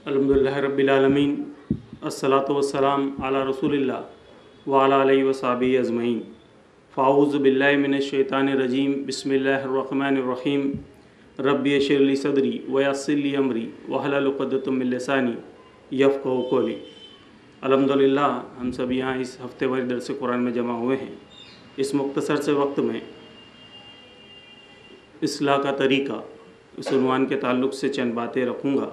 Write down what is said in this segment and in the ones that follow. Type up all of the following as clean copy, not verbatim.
अल्हम्दुलिल्लाह रब्बिल आलमीन अस्सलातु वस्सलाम अला रसूलिल्लाह व अला आलिहि व सहाबिहि अजमईन। फ़ाऊज़ु बिल्लाहि मिनश शैतानिर रजीम बिस्मिल्लाहिर रहमानिर रहीम। रब्बि यस्सिर ली सदरी व यस्सिर ली अमरी वहलुल उक़दतम मिन लिसानी यफ़क़हू क़ौली। अल्हम्दुलिल्लाह हम सब यहाँ इस हफ्ते भर दर्स कुरान में जमा हुए हैं। इस मुख्तसर से वक्त में इस्लाह का तरीक़ा इस उन्वान के ताल्लुक़ से चंद बातें रखूँगा।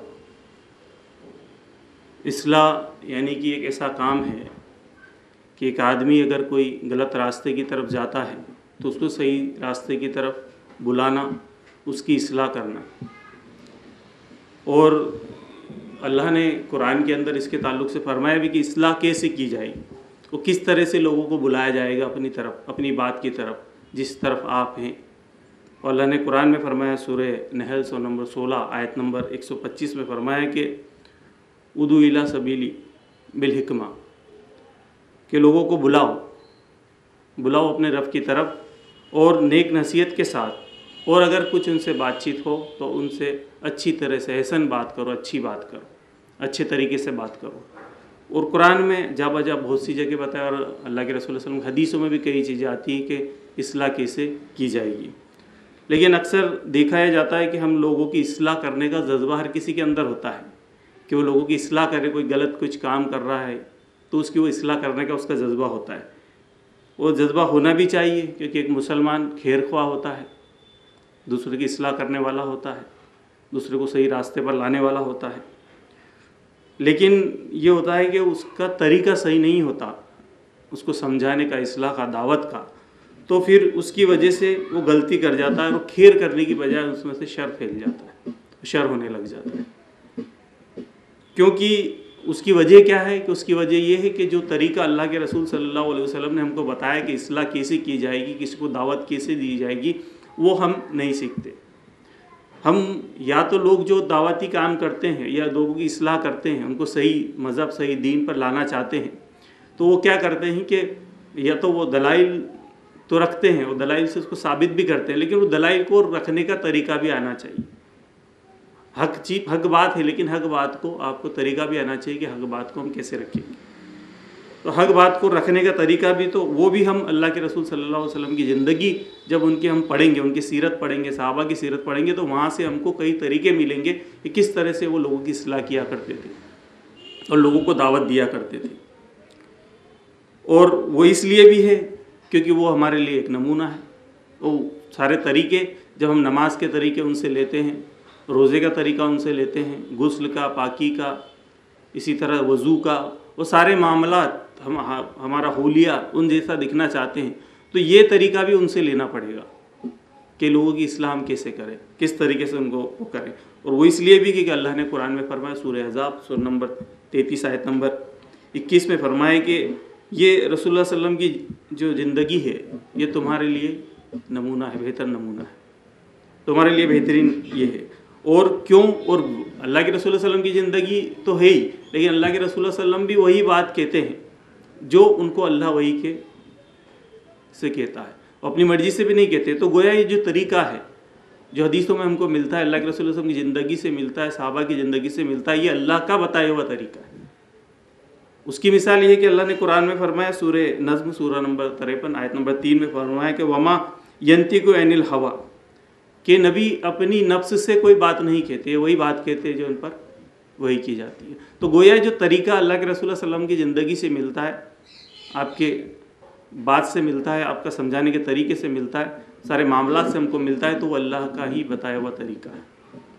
इस्लाह यानी कि एक ऐसा काम है कि एक आदमी अगर कोई गलत रास्ते की तरफ जाता है तो उसको सही रास्ते की तरफ बुलाना, उसकी इस्लाह करना। और अल्लाह ने कुरान के अंदर इसके ताल्लुक़ से फरमाया भी कि इस्लाह कैसे की जाएगी, वो किस तरह से लोगों को बुलाया जाएगा अपनी तरफ, अपनी बात की तरफ जिस तरफ आप हैं। और अल्लाह ने कुरान में फरमाया सूरह नहल सूरह नंबर 16 आयत नंबर 125 में फरमाया कि उदू इला सबीली बिल हिकमा, के लोगों को बुलाओ अपने रब की तरफ और नेक नसीहत के साथ। और अगर कुछ उनसे बातचीत हो तो उनसे अच्छी तरह से एहसन बात करो, अच्छी बात करो, अच्छे तरीके से बात करो। और कुरान में जा बजा बहुत सी जगह बताया और अल्लाह के रसूल सल्लल्लाहु अलैहि वसल्लम हदीसों में भी कई चीज़ें आती हैं कि इस्लाह कैसे की जाएगी। लेकिन अक्सर देखा जाता है कि हम लोगों की इस्लाह करने का जज्बा हर किसी के अंदर होता है कि वो लोगों की इस्लाह करे। कोई गलत कुछ काम कर रहा है तो उसकी वो इस्लाह करने का उसका जज्बा होता है। वो जज्बा होना भी चाहिए क्योंकि एक मुसलमान खैरख्वाह होता है, दूसरे की इस्लाह करने वाला होता है, दूसरे को सही रास्ते पर लाने वाला होता है। लेकिन ये होता है कि उसका तरीका सही नहीं होता उसको समझाने का, इस्लाह का, दावत का, तो फिर उसकी वजह से वो गलती कर जाता है और खैर करने की बजाय उसमें से शर फैल जाता है, शर होने लग जाता है। क्योंकि उसकी वजह क्या है कि उसकी वजह यह है कि जो तरीका अल्लाह के रसूल सल्लल्लाहु अलैहि वसल्लम ने हमको बताया कि इस्लाह कैसे की जाएगी, किसी को दावत कैसे दी जाएगी, वो हम नहीं सीखते। हम या तो लोग जो दावती काम करते हैं या लोगों की इस्लाह करते हैं, उनको सही मज़हब, सही दीन पर लाना चाहते हैं, तो वो क्या करते हैं कि या तो वो दलाइल तो रखते हैं, वो दलाइल से उसको साबित भी करते हैं, लेकिन वो दलाइल को रखने का तरीका भी आना चाहिए। हक बात है, लेकिन हक बात को आपको तरीका भी आना चाहिए कि हक बात को हम कैसे रखेंगे। तो हक बात को रखने का तरीका भी तो वो भी हम अल्लाह के रसूल सल्लल्लाहु अलैहि वसल्लम की ज़िंदगी जब उनके हम पढ़ेंगे, उनकी सीरत पढ़ेंगे, सहाबा की सीरत पढ़ेंगे, तो वहाँ से हमको कई तरीके मिलेंगे कि किस तरह से वो लोगों की इस्लाह किया करते थे और लोगों को दावत दिया करते थे। और वो इसलिए भी है क्योंकि वो हमारे लिए एक नमूना है। वो सारे तरीके जब हम नमाज के तरीके उनसे लेते हैं, रोज़े का तरीका उनसे लेते हैं, गुस्ल का, पाकी का, इसी तरह वज़ू का, वो सारे मामलात हमारा होलिया उन जैसा दिखना चाहते हैं, तो ये तरीका भी उनसे लेना पड़ेगा कि लोगों की इस्लाह हम कैसे करें, किस तरीके से उनको वो करें। और वो इसलिए भी कि अल्लाह ने कुरान में फरमाया सूरह अहज़ाब सूरह नंबर 33 आयत नंबर 21 में फरमाया कि ये रसूलुल्लाह सल्लल्लाहु अलैहि वसल्लम की जो ज़िंदगी है ये तुम्हारे लिए नमूना है, बेहतर नमूना है, तुम्हारे लिए बेहतरीन ये है। और क्यों? और अल्लाह के रसूल सल्लल्लाहु अलैहि वसल्लम की ज़िंदगी तो है ही, लेकिन अल्लाह के रसूल सल्लल्लाहु अलैहि वसल्लम भी वही बात कहते हैं जो उनको अल्लाह वही के से कहता है, अपनी मर्ज़ी से भी नहीं कहते। तो गोया ये जो तरीका है जो हदीसों में हमको मिलता है, अल्लाह के रसूल सल्लल्लाहु अलैहि वसल्लम की ज़िंदगी से मिलता है, सहाबा की ज़िंदगी से मिलता है, ये अल्लाह का बताया हुआ तरीका है। उसकी मिसाल ये है कि अल्लाह ने कुरान में फरमाया सूरह नज़्म सूरह नंबर 53 आयत नंबर 3 में फरमाया कि वमा यंतिकु अनिल हवा, कि नबी अपनी नफ्स से कोई बात नहीं कहते, वही बात कहते हैं जो उन पर वही की जाती है। तो गोया जो तरीका अल्लाह के रसूल सल्लल्लाहु अलैहि वसल्लम की ज़िंदगी से मिलता है, आपके बात से मिलता है, आपका समझाने के तरीके से मिलता है, सारे मामलात से हमको मिलता है, तो वो अल्लाह का ही बताया हुआ तरीका है।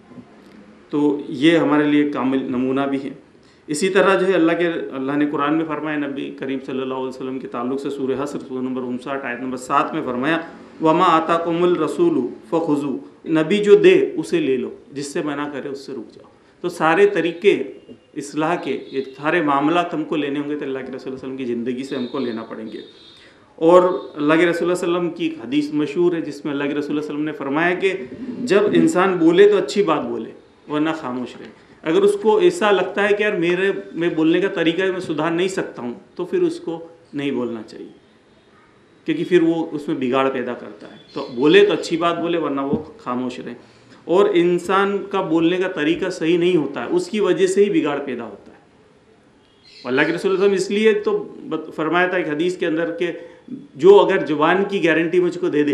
तो ये हमारे लिए कामिल नमूना भी है। इसी तरह जो है अल्लाह ने कुरान में फरमाया नबी करीम सल्लल्लाहु अलैहि वसल्लम के ताल्लुक़ से सूरह हस्र सूरह नंबर 59 आयत नंबर 7 में फरमाया वमा आताकुमुल रसूलु फ़ख़ुज़ू, नबी जो दे उसे ले लो, जिससे मना करे उससे रुक जाओ। तो सारे तरीके इस्लाह के, ये सारे मामलात हमको लेने होंगे तो अल्लाह के रसूल सल्लल्लाहु अलैहि वसल्लम की ज़िंदगी से हमको लेना पड़ेंगे। और अल्लाह के रसूल सल्लल्लाहु अलैहि वसल्लम की एक हदीस मशहूर है जिसमें अल्लाह के रसूल सल्लल्लाहु अलैहि वसल्लम ने फरमाया कि जब इंसान बोले तो अच्छी बात बोले वरना खामोश रहे। अगर उसको ऐसा लगता है कि यार मैं बोलने का तरीका मैं सुधार नहीं सकता हूँ, तो फिर उसको नहीं बोलना चाहिए, क्योंकि फिर वो उसमें बिगाड़ पैदा करता है। तो बोले तो अच्छी बात बोले वरना वो खामोश रहे। और इंसान का बोलने का तरीका सही नहीं होता है, उसकी वजह से ही बिगाड़ पैदा होता है। अल्लाह के रसूल सल्लल्लाहु अलैहि वसल्लम इसलिए तो फरमाया था एक हदीस के अंदर के जो अगर जुबान की गारंटी मुझको दे दे,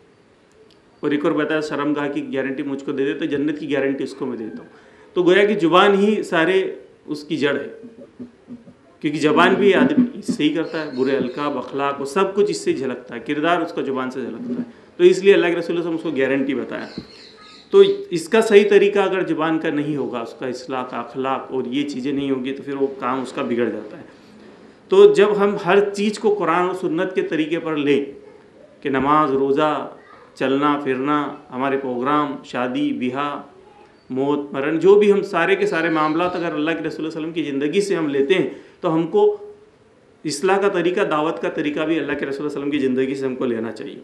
और एक और बताया शर्मगाह की गारंटी मुझको दे दे तो जन्नत की गारंटी उसको मैं देता हूँ। तो गोया कि जुबान ही सारे उसकी जड़ है, क्योंकि जबान भी आदमी इससे ही करता है, बुरे अलकाब अखलाक वो सब कुछ इससे झलकता है, किरदार उसका जुबान से झलकता है। तो इसलिए अल्लाह के रसूल सल्लल्लाहु अलैहि वसल्लम उसको गारंटी बताया। तो इसका सही तरीका अगर ज़ुबान का नहीं होगा, उसका इस्लाह का अखलाक और ये चीज़ें नहीं होगी तो फिर वो काम उसका बिगड़ जाता है। तो जब हम हर चीज़ को कुरान और सुन्नत के तरीके पर लें कि नमाज रोज़ा, चलना फिरना, हमारे प्रोग्राम, शादी ब्याह, मौत मरण, जो भी हम सारे के सारे मामलात अगर अल्लाह के रसूल सल्लल्लाहु अलैहि वसल्लम की ज़िंदगी से हम लेते हैं तो हमको इस्लाह का तरीका, दावत का तरीका भी अल्लाह के रसूल सल्लल्लाहु अलैहि वसल्लम की ज़िंदगी से हमको लेना चाहिए।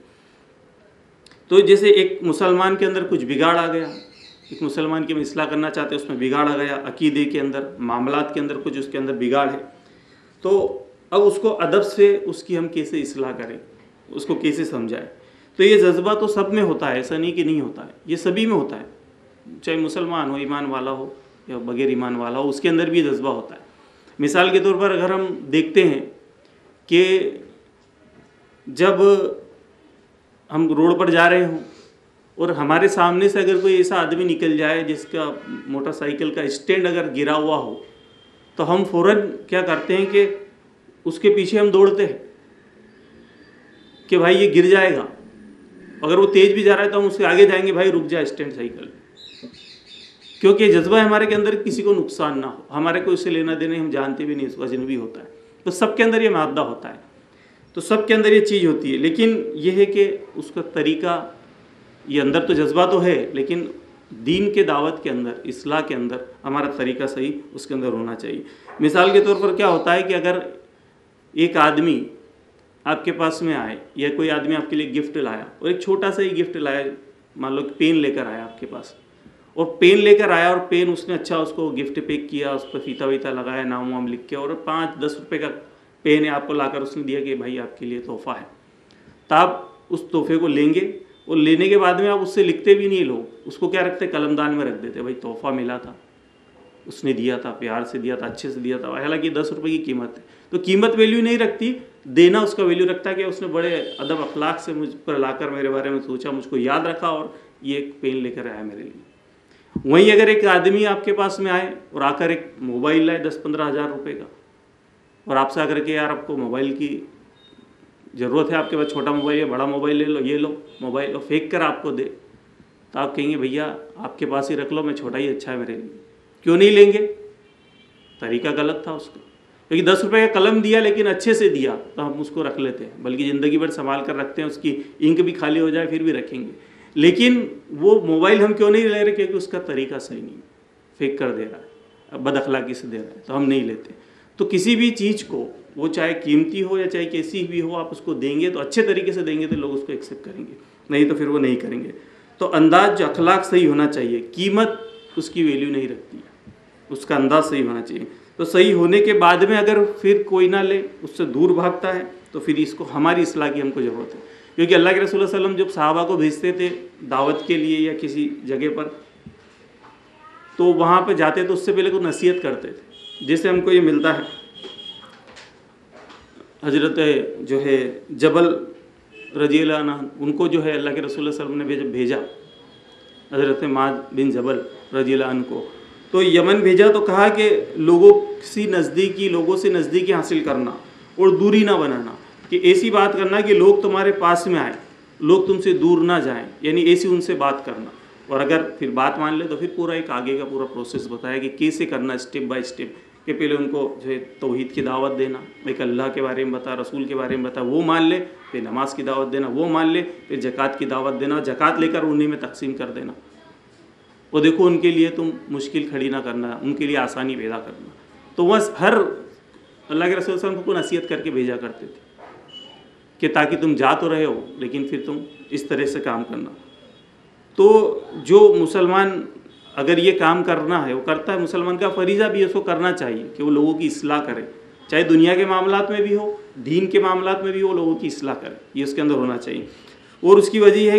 तो जैसे एक मुसलमान के अंदर कुछ बिगाड़ आ गया, एक मुसलमान की हम इस्लाह करना चाहते हैं, उसमें बिगाड़ आ गया, अकीदे के अंदर, मामलात के अंदर कुछ उसके अंदर बिगाड़ है, तो अब उसको अदब से उसकी हम कैसे इस्लाह करें, उसको कैसे समझाएं। तो ये जज्बा तो सब में होता है, ऐसा नहीं कि नहीं होता है, ये सभी में होता है, चाहे मुसलमान हो, ईमान वाला हो या बगैर ईमान वाला हो, उसके अंदर भी जज्बा होता है। मिसाल के तौर पर अगर हम देखते हैं कि जब हम रोड पर जा रहे हों और हमारे सामने से अगर कोई ऐसा आदमी निकल जाए जिसका मोटरसाइकिल का स्टैंड अगर गिरा हुआ हो, तो हम फ़ौरन क्या करते हैं कि उसके पीछे हम दौड़ते हैं कि भाई ये गिर जाएगा। अगर वो तेज़ भी जा रहा है तो हम उसके आगे जाएंगे, भाई रुक जा स्टैंड साइकिल, क्योंकि जज्बा है हमारे के अंदर किसी को नुकसान ना हो, हमारे को उससे लेना देना, हम जानते भी नहीं, उसका अजनबी होता है। तो सबके अंदर ये मादा होता है, तो सबके अंदर ये चीज़ होती है, लेकिन ये है कि उसका तरीका, ये अंदर तो जज्बा तो है, लेकिन दीन के दावत के अंदर, इस्लाह के अंदर हमारा तरीका सही उसके अंदर होना चाहिए। मिसाल के तौर पर क्या होता है कि अगर एक आदमी आपके पास में आए या कोई आदमी आपके लिए गिफ्ट लाया और एक छोटा सा ही गिफ्ट लाया, मान लो कि पेन लेकर आया आपके पास, और पेन लेकर आया और पेन उसने अच्छा उसको गिफ्ट पैक किया, उस पर फीता वीता लगाया, नाम वाम लिख के, और 5-10 रुपये का पेन है आपको लाकर उसने दिया कि भाई आपके लिए तोहफ़ा है। तो आप उस तोहफे को लेंगे और लेने के बाद में आप उससे लिखते भी नहीं, लोग उसको क्या रखते, कलमदान में रख देते, भाई तोहफ़ा मिला था, उसने दिया था, प्यार से दिया था, अच्छे से दिया था। हालांकि 10 रुपये की कीमत है, तो कीमत वैल्यू नहीं रखती, देना उसका वैल्यू रखता है कि उसने बड़े अदब अखलाक से मुझ पर लाकर मेरे बारे में सोचा, मुझको याद रखा और ये एक पेन लेकर आया मेरे लिए। वहीं अगर एक आदमी आपके पास में आए और आकर एक मोबाइल लाए 10-15 हज़ार रुपये का, और आपसे आकर के यार आपको मोबाइल की ज़रूरत है, आपके पास छोटा मोबाइल है, बड़ा मोबाइल ले लो, ये लो मोबाइल, और फेंक कर आपको दे, तो आप कहेंगे भैया आपके पास ही रख लो, मैं छोटा ही अच्छा है मेरे लिए। क्यों नहीं लेंगे? तरीका गलत था उसका, क्योंकि 10 रुपये का कलम दिया लेकिन अच्छे से दिया तो हम उसको रख लेते हैं, बल्कि ज़िंदगी भर संभाल कर रखते हैं, उसकी इंक भी खाली हो जाए फिर भी रखेंगे। लेकिन वो मोबाइल हम क्यों नहीं ले रहे? क्योंकि उसका तरीका सही नहीं, फेंक कर दे रहा है, बद अखलाकी से दे रहा है, तो हम नहीं लेते। तो किसी भी चीज़ को, वो चाहे कीमती हो या चाहे कैसी भी हो, आप उसको देंगे तो अच्छे तरीके से देंगे तो लोग उसको एक्सेप्ट करेंगे, नहीं तो फिर वो नहीं करेंगे। तो अंदाज, अखलाक सही होना चाहिए, कीमत उसकी वैल्यू नहीं रखती है, उसका अंदाज सही होना चाहिए। तो सही होने के बाद में अगर फिर कोई ना ले, उससे दूर भागता है, तो फिर इसको हमारी इस्लाह की हमको ज़रूरत है। क्योंकि अल्लाह के रसूल सल्लल्लाहु अलैहि वसल्लम जब सहाबा को भेजते थे दावत के लिए या किसी जगह पर, तो वहाँ पर जाते तो उससे पहले को नसीहत करते थे। जैसे हमको ये मिलता है, हजरत जो है जबल रजी अल्लाह अन्हु, उनको जो है अल्लाह के रसूल सल्लल्लाहु अलैहि वसल्लम ने भेजा, हजरत माद बिन जबल रजी अल्लाह अन्हु को, तो यमन भेजा, तो कहा कि लोगों से नज़दीकी हासिल करना और दूरी ना बनाना, कि ऐसी बात करना कि लोग तुम्हारे पास में आए, लोग तुमसे दूर ना जाएं, यानी ऐसी उनसे बात करना। और अगर फिर बात मान ले तो फिर पूरा एक आगे का पूरा प्रोसेस बताया कि कैसे करना, स्टेप बाय स्टेप, कि पहले उनको जो है तौहीद की दावत देना, एक अल्लाह के बारे में बता, रसूल के बारे में बता, वो मान ले, फिर नमाज की दावत देना, वो मान ले, फिर ज़कात की दावत देना, ज़कात लेकर उन्हीं में तकसीम कर देना। वो देखो उनके लिए तुम मुश्किल खड़ी ना करना, उनके लिए आसानी पैदा करना। तो बस हर अल्लाह के रसूल सल्लल्लाहु अलैहि वसल्लम को नसीहत करके भेजा करते थे कि ताकि तुम जा तो रहे हो लेकिन फिर तुम इस तरह से काम करना। तो जो मुसलमान अगर ये काम करना है वो करता है, मुसलमान का फरीज़ा भी उसको करना चाहिए कि वो लोगों की इस्लाह करे, चाहे दुनिया के मामलात में भी हो, दीन के मामलात में भी वो लोगों की इस्लाह करे, ये उसके अंदर होना चाहिए। और उसकी वजह है कि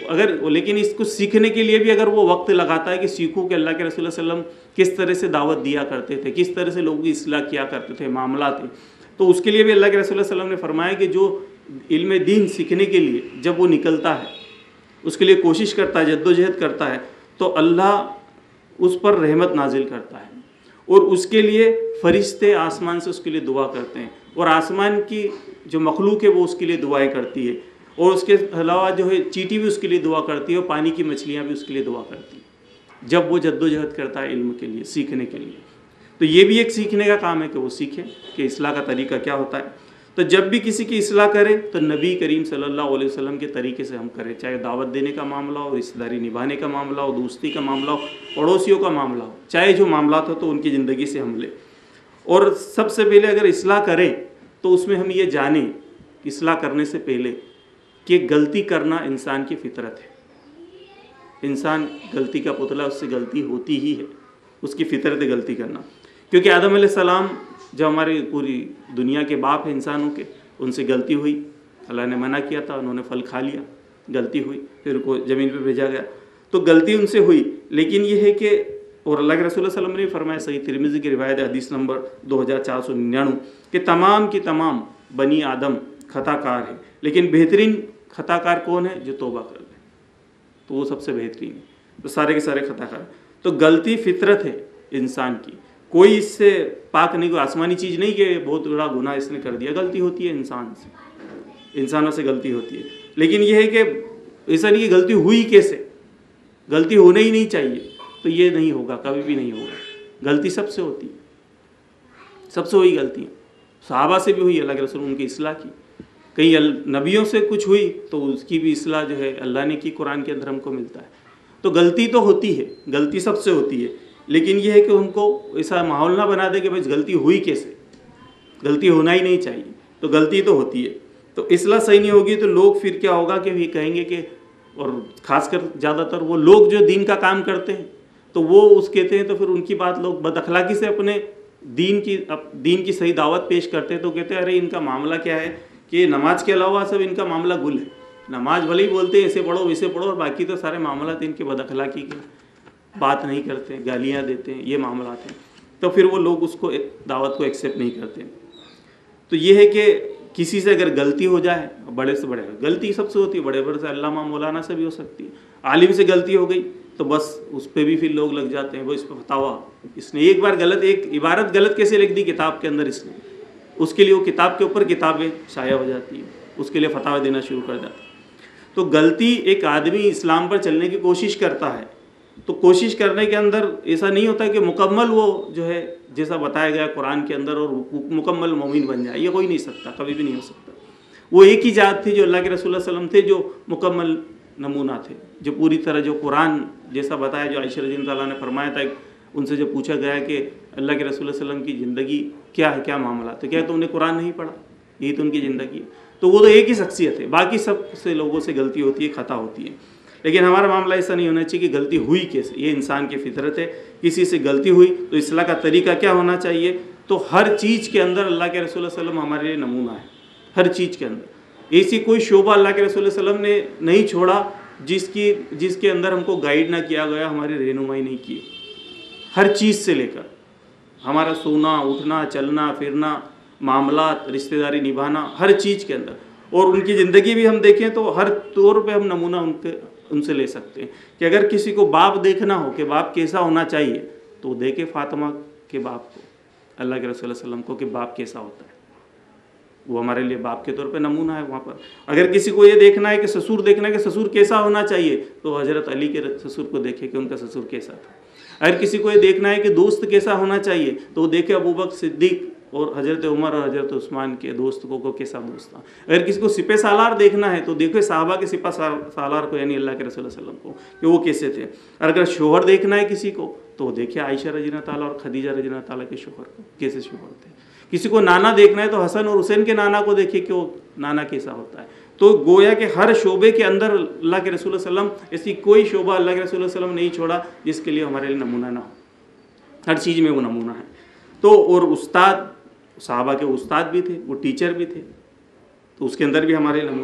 लेकिन इसको सीखने के लिए भी अगर वो वक्त लगाता है कि सीखूं कि अल्लाह के रसूल सल्लल्लाहु अलैहि वसल्लम किस तरह से दावत दिया करते थे, किस तरह से लोगों की इस्लाह किया करते थे, मामला थे, तो उसके लिए भी अल्लाह के रसूल सल्लल्लाहु अलैहि वसल्लम ने फरमाया कि जो इल्म दीन सीखने के लिए जब वो निकलता है, उसके लिए कोशिश करता है, जद्दोजहद करता है, तो अल्लाह उस पर रहमत नाजिल करता है और उसके लिए फरिश्ते आसमान से उसके लिए दुआ करते हैं और आसमान की जो मखलूक है वो उसके लिए दुआएं करती है और उसके अलावा जो है चींटी भी उसके लिए दुआ करती है और पानी की मछलियाँ भी उसके लिए दुआ करती हैं जब वो जद्दोजहद करता है इल्म के लिए, सीखने के लिए। तो ये भी एक सीखने का काम है कि वो सीखे कि इस्लाह का तरीका क्या होता है। तो जब भी किसी की इस्लाह करे तो नबी करीम सल्लल्लाहु अलैहि वसल्लम के तरीके से हम करें, चाहे दावत देने का मामला हो, रिश्तेदारी निभाने का मामला हो, दोस्ती का मामला हो, पड़ोसियों का मामला हो, चाहे जो मामला हो तो उनकी ज़िंदगी से हम लें। और सबसे पहले अगर इस्लाह करें तो उसमें हम ये जानें इस्लाह करने से पहले कि गलती करना इंसान की फितरत है। इंसान गलती का पुतला, उससे गलती होती ही है, उसकी फितरत है गलती करना। क्योंकि आदम अलैहिस्सलाम जो हमारी पूरी दुनिया के बाप हैं इंसानों के, उनसे गलती हुई, अल्लाह ने मना किया था, उन्होंने फल खा लिया, गलती हुई, फिर उनको ज़मीन पे भेजा गया, तो गलती उनसे हुई। लेकिन ये है कि और अल्लाह के रसूल सल्लल्लाहु अलैहि वसल्लम ने फरमाया, सही तिरमिज़ी की रिवायत है, हदीस नंबर 2499, कि तमाम की तमाम बनी आदम खताकार है, लेकिन बेहतरीन खताकार कौन है? जो तौबा कर ले, तो वो सबसे बेहतरीन है। तो सारे के सारे खताकार। तो गलती फितरत है इंसान की, कोई इससे पाक नहीं, कोई आसमानी चीज़ नहीं कि बहुत बड़ा गुनाह इसने कर दिया। गलती होती है इंसान से, इंसानों से गलती होती है। लेकिन यह है कि ऐसा नहीं कि गलती हुई कैसे, गलती होना ही नहीं चाहिए, तो ये नहीं होगा, कभी भी नहीं होगा। गलती सबसे होती है, सबसे हुई गलतियाँ, सहाबा से भी हुई, अल्लाह के रसूल उनकी इस्लाह की, कई नबियों से कुछ हुई तो उसकी भी इस्लाह जो है अल्लाह ने की, कुरान के अंदर हमको मिलता है। तो गलती तो होती है, गलती सबसे होती है, लेकिन यह है कि उनको ऐसा माहौल ना बना दे कि भाई गलती हुई कैसे, गलती होना ही नहीं चाहिए, तो गलती तो होती है। तो इस्लाह सही नहीं होगी तो लोग फिर क्या होगा कि भी कहेंगे कि, और ख़ासकर ज़्यादातर वो लोग जो दीन का काम करते हैं तो वो उस कहते हैं, तो फिर उनकी बात लोग बदअखलाकी से अपने दीन की सही दावत पेश करते हैं, तो कहते हैं अरे इनका मामला क्या है कि नमाज के अलावा सब इनका मामला गुल है, नमाज भले ही बोलते हैं ऐसे पढ़ो वैसे पढ़ो, और बाकी तो सारे मामला इनके बदअखलाकी के, बात नहीं करते, गालियाँ देते हैं, ये मामला हैं। तो फिर वो लोग उसको दावत को एक्सेप्ट नहीं करते। तो ये है कि किसी से अगर गलती हो जाए, बड़े से बड़े, गलती सबसे होती है, बड़े बड़े से अल्लामा मौलाना से भी हो सकती है, आलिम से गलती हो गई तो बस उस पर भी फिर लोग लग जाते हैं, वो इस पर फतावा, इसने एक बार गलत, एक इबारत गलत कैसे लिख दी किताब के अंदर इसने, उसके लिए वो किताब के ऊपर किताबें शाया हो जाती है, उसके लिए फतावा देना शुरू कर जाता है। तो गलती, एक आदमी इस्लाम पर चलने की कोशिश करता है तो कोशिश करने के अंदर ऐसा नहीं होता कि मुकम्मल वो जो है जैसा बताया गया कुरान के अंदर और मुकम्मल मोमिन बन जाए, ये हो ही नहीं सकता, कभी भी नहीं हो सकता। वो एक ही जात थी जो अल्लाह के रसूल सल्लल्लाहु अलैहि वसल्लम थे, जो मुकम्मल नमूना थे, जो पूरी तरह जो कुरान जैसा बताया, जो आयशा रज़ी अल्लाह ने फरमाया था, उनसे जो पूछा गया कि अल्लाह के रसूल सल्लल्लाहु अलैहि वसल्लम की ज़िंदगी क्या है, क्या मामला, तो क्या तुमने कुरान नहीं पढ़ा, यही तो उनकी ज़िंदगी है। तो वो तो एक ही शख्सियत है, बाकी सब से लोगों से गलती होती है, खता होती है। लेकिन हमारा मामला ऐसा नहीं होना चाहिए कि गलती हुई कैसे, ये इंसान की फितरत है, किसी से गलती हुई तो इस्लाह का तरीका क्या होना चाहिए। तो हर चीज़ के अंदर अल्लाह के रसूल सल्लल्लाहु अलैहि वसल्लम हमारे लिए नमूना है, हर चीज़ के अंदर। ऐसी कोई शोबा अल्लाह के रसूल सल्लल्लाहु अलैहि वसल्लम ने नहीं छोड़ा जिसके अंदर हमको गाइड ना किया गया, हमारी रहनुमाई नहीं की। हर चीज़ से लेकर हमारा सोना, उठना, चलना फिरना, मामलात, रिश्तेदारी निभाना, हर चीज़ के अंदर, और उनकी ज़िंदगी भी हम देखें तो हर तौर पे हम नमूना उनसे ले सकते हैं। कि अगर किसी को बाप देखना हो कि बाप कैसा होना चाहिए तो देखे फातिमा के बाप को, अल्लाह के रसूल सल्लल्लाहु अलैहि वसल्लम को, कि बाप कैसा होता है, वो हमारे लिए बाप के तौर पे नमूना है वहाँ पर। अगर किसी को ये देखना है कि ससुर देखना है कि ससुर कैसा होना चाहिए तो हज़रत अली के ससुर को देखे कि उनका ससुर कैसा था। अगर किसी को ये देखना है कि दोस्त कैसा होना चाहिए तो वो देखे अबू बकर सिद्दीक और हज़रत उमर और हज़रत उस्मान के दोस्त को कैसा दोस्त था। अगर किसी को सिपह सालार देखना है तो देखो साहबा के सिपह सालार को, यानी अल्लाह के रसूल सल्लल्लाहु अलैहि वसल्लम को, कि वो कैसे थे। और अगर शोहर देखना है किसी को तो देखे आयशा रज़ी अल्लाह ताला और खदीजा रज़ी अल्लाह ताला के शोहर को, कैसे शोहर थे। किसी को नाना देखना है तो हसन और हुसैन के नाना को देखे कि वो नाना कैसा होता है। तो गोया कि हर शोबे के अंदर अल्लाह के रसूल सल्लल्लाहु अलैहि वसल्लम, ऐसी कोई शोबा अल्लाह के रसूल सल्लल्लाहु अलैहि वसल्लम नहीं छोड़ा जिसके लिए हमारे लिए नमूना ना हो, हर चीज़ में वो नमूना है। तो और उस्ताद, साहबा के उस्ताद भी थे, वो टीचर भी थे, तो उसके अंदर भी हमारे नमूना।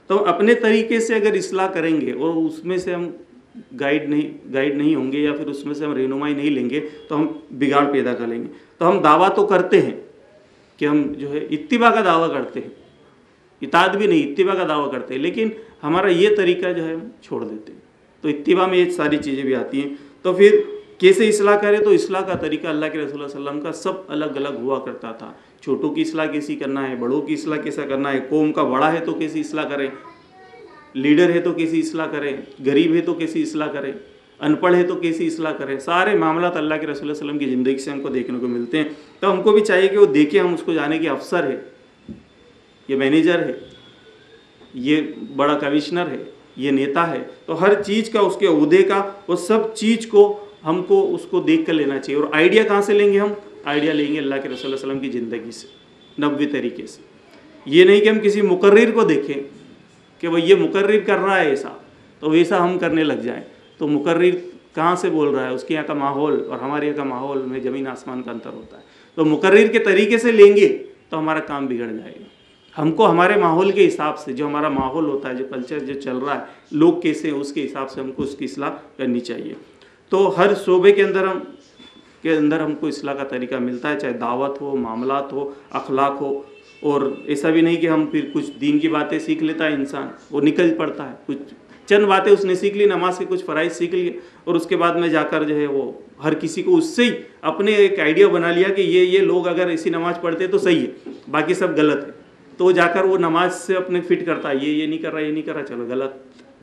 तो अपने तरीके से अगर इस्लाह करेंगे और उसमें से हम गाइड नहीं होंगे या फिर उसमें से हम रहनुमाई नहीं लेंगे तो हम बिगाड़ पैदा कर लेंगे। तो हम दावा तो करते हैं कि हम जो है इत्तिबा का दावा करते हैं, इताअत भी नहीं, इत्तिबा का दावा करते हैं, लेकिन हमारा ये तरीका जो है हम छोड़ देते हैं। तो इत्तिबा में ये सारी चीज़ें भी आती हैं। तो फिर कैसे इस्लाह करें? तो इस्लाह का तरीका अल्लाह के रसूल सल्लल्लाहु अलैहि वसल्लम का सब अलग अलग हुआ करता था। छोटों की इस्लाह कैसी करना है, बड़ों की इस्लाह कैसा करना है, कौम का बड़ा है तो कैसी इस्लाह करें, लीडर है तो कैसी इस्लाह करें, गरीब है तो कैसी इस्लाह करें, अनपढ़ है तो कैसी इस्लाह करें। सारे मामला अल्लाह के रसूल सल्लल्लाहु अलैहि वसल्लम की ज़िंदगी से हमको देखने को मिलते हैं। तो हमको भी चाहिए कि वो देखें, हम उसको जाने कि अफसर है, ये मैनेजर है, ये बड़ा कमिश्नर है, ये नेता है। तो हर चीज़ का, उसके ओहदे का, वो सब चीज़ को हमको उसको देख कर लेना चाहिए। और आइडिया कहाँ से लेंगे? हम आइडिया लेंगे अल्लाह के रसूल सल्लल्लाहु अलैहि वसल्लम की ज़िंदगी से, नबवी तरीके से। ये नहीं कि हम किसी मुकर्रिर को देखें कि भाई ये मुकर्रिर कर रहा है ऐसा, तो वैसा हम करने लग जाएं। तो मुकर्रिर कहाँ से बोल रहा है, उसके यहाँ का माहौल और हमारे यहाँ का माहौल में ज़मीन आसमान का अंतर होता है। तो मुकर्रिर के तरीके से लेंगे तो हमारा काम बिगड़ जाएगा। हमको हमारे माहौल के हिसाब से, जो हमारा माहौल होता है, जो कल्चर जो चल रहा है, लोग कैसे हैं, उसके हिसाब से हमको उसकी इस्लाह करनी चाहिए। तो हर शोबे के अंदर हमको इस्लाह का तरीका मिलता है, चाहे दावत हो, मामलात हो, अखलाक हो। और ऐसा भी नहीं कि हम फिर कुछ दीन की बातें सीख लेता है इंसान, वो निकल पड़ता है, कुछ चंद बातें उसने सीख ली, नमाज के कुछ फ़राइज़ सीख लिए, और उसके बाद में जाकर जो है वो हर किसी को उससे ही अपने एक आइडिया बना लिया कि ये लोग अगर ऐसी नमाज़ पढ़ते तो सही है, बाकी सब गलत है। तो जाकर वो नमाज से अपने फिट करता है, ये नहीं कर रहा, ये नहीं कर रहा, चलो गलत।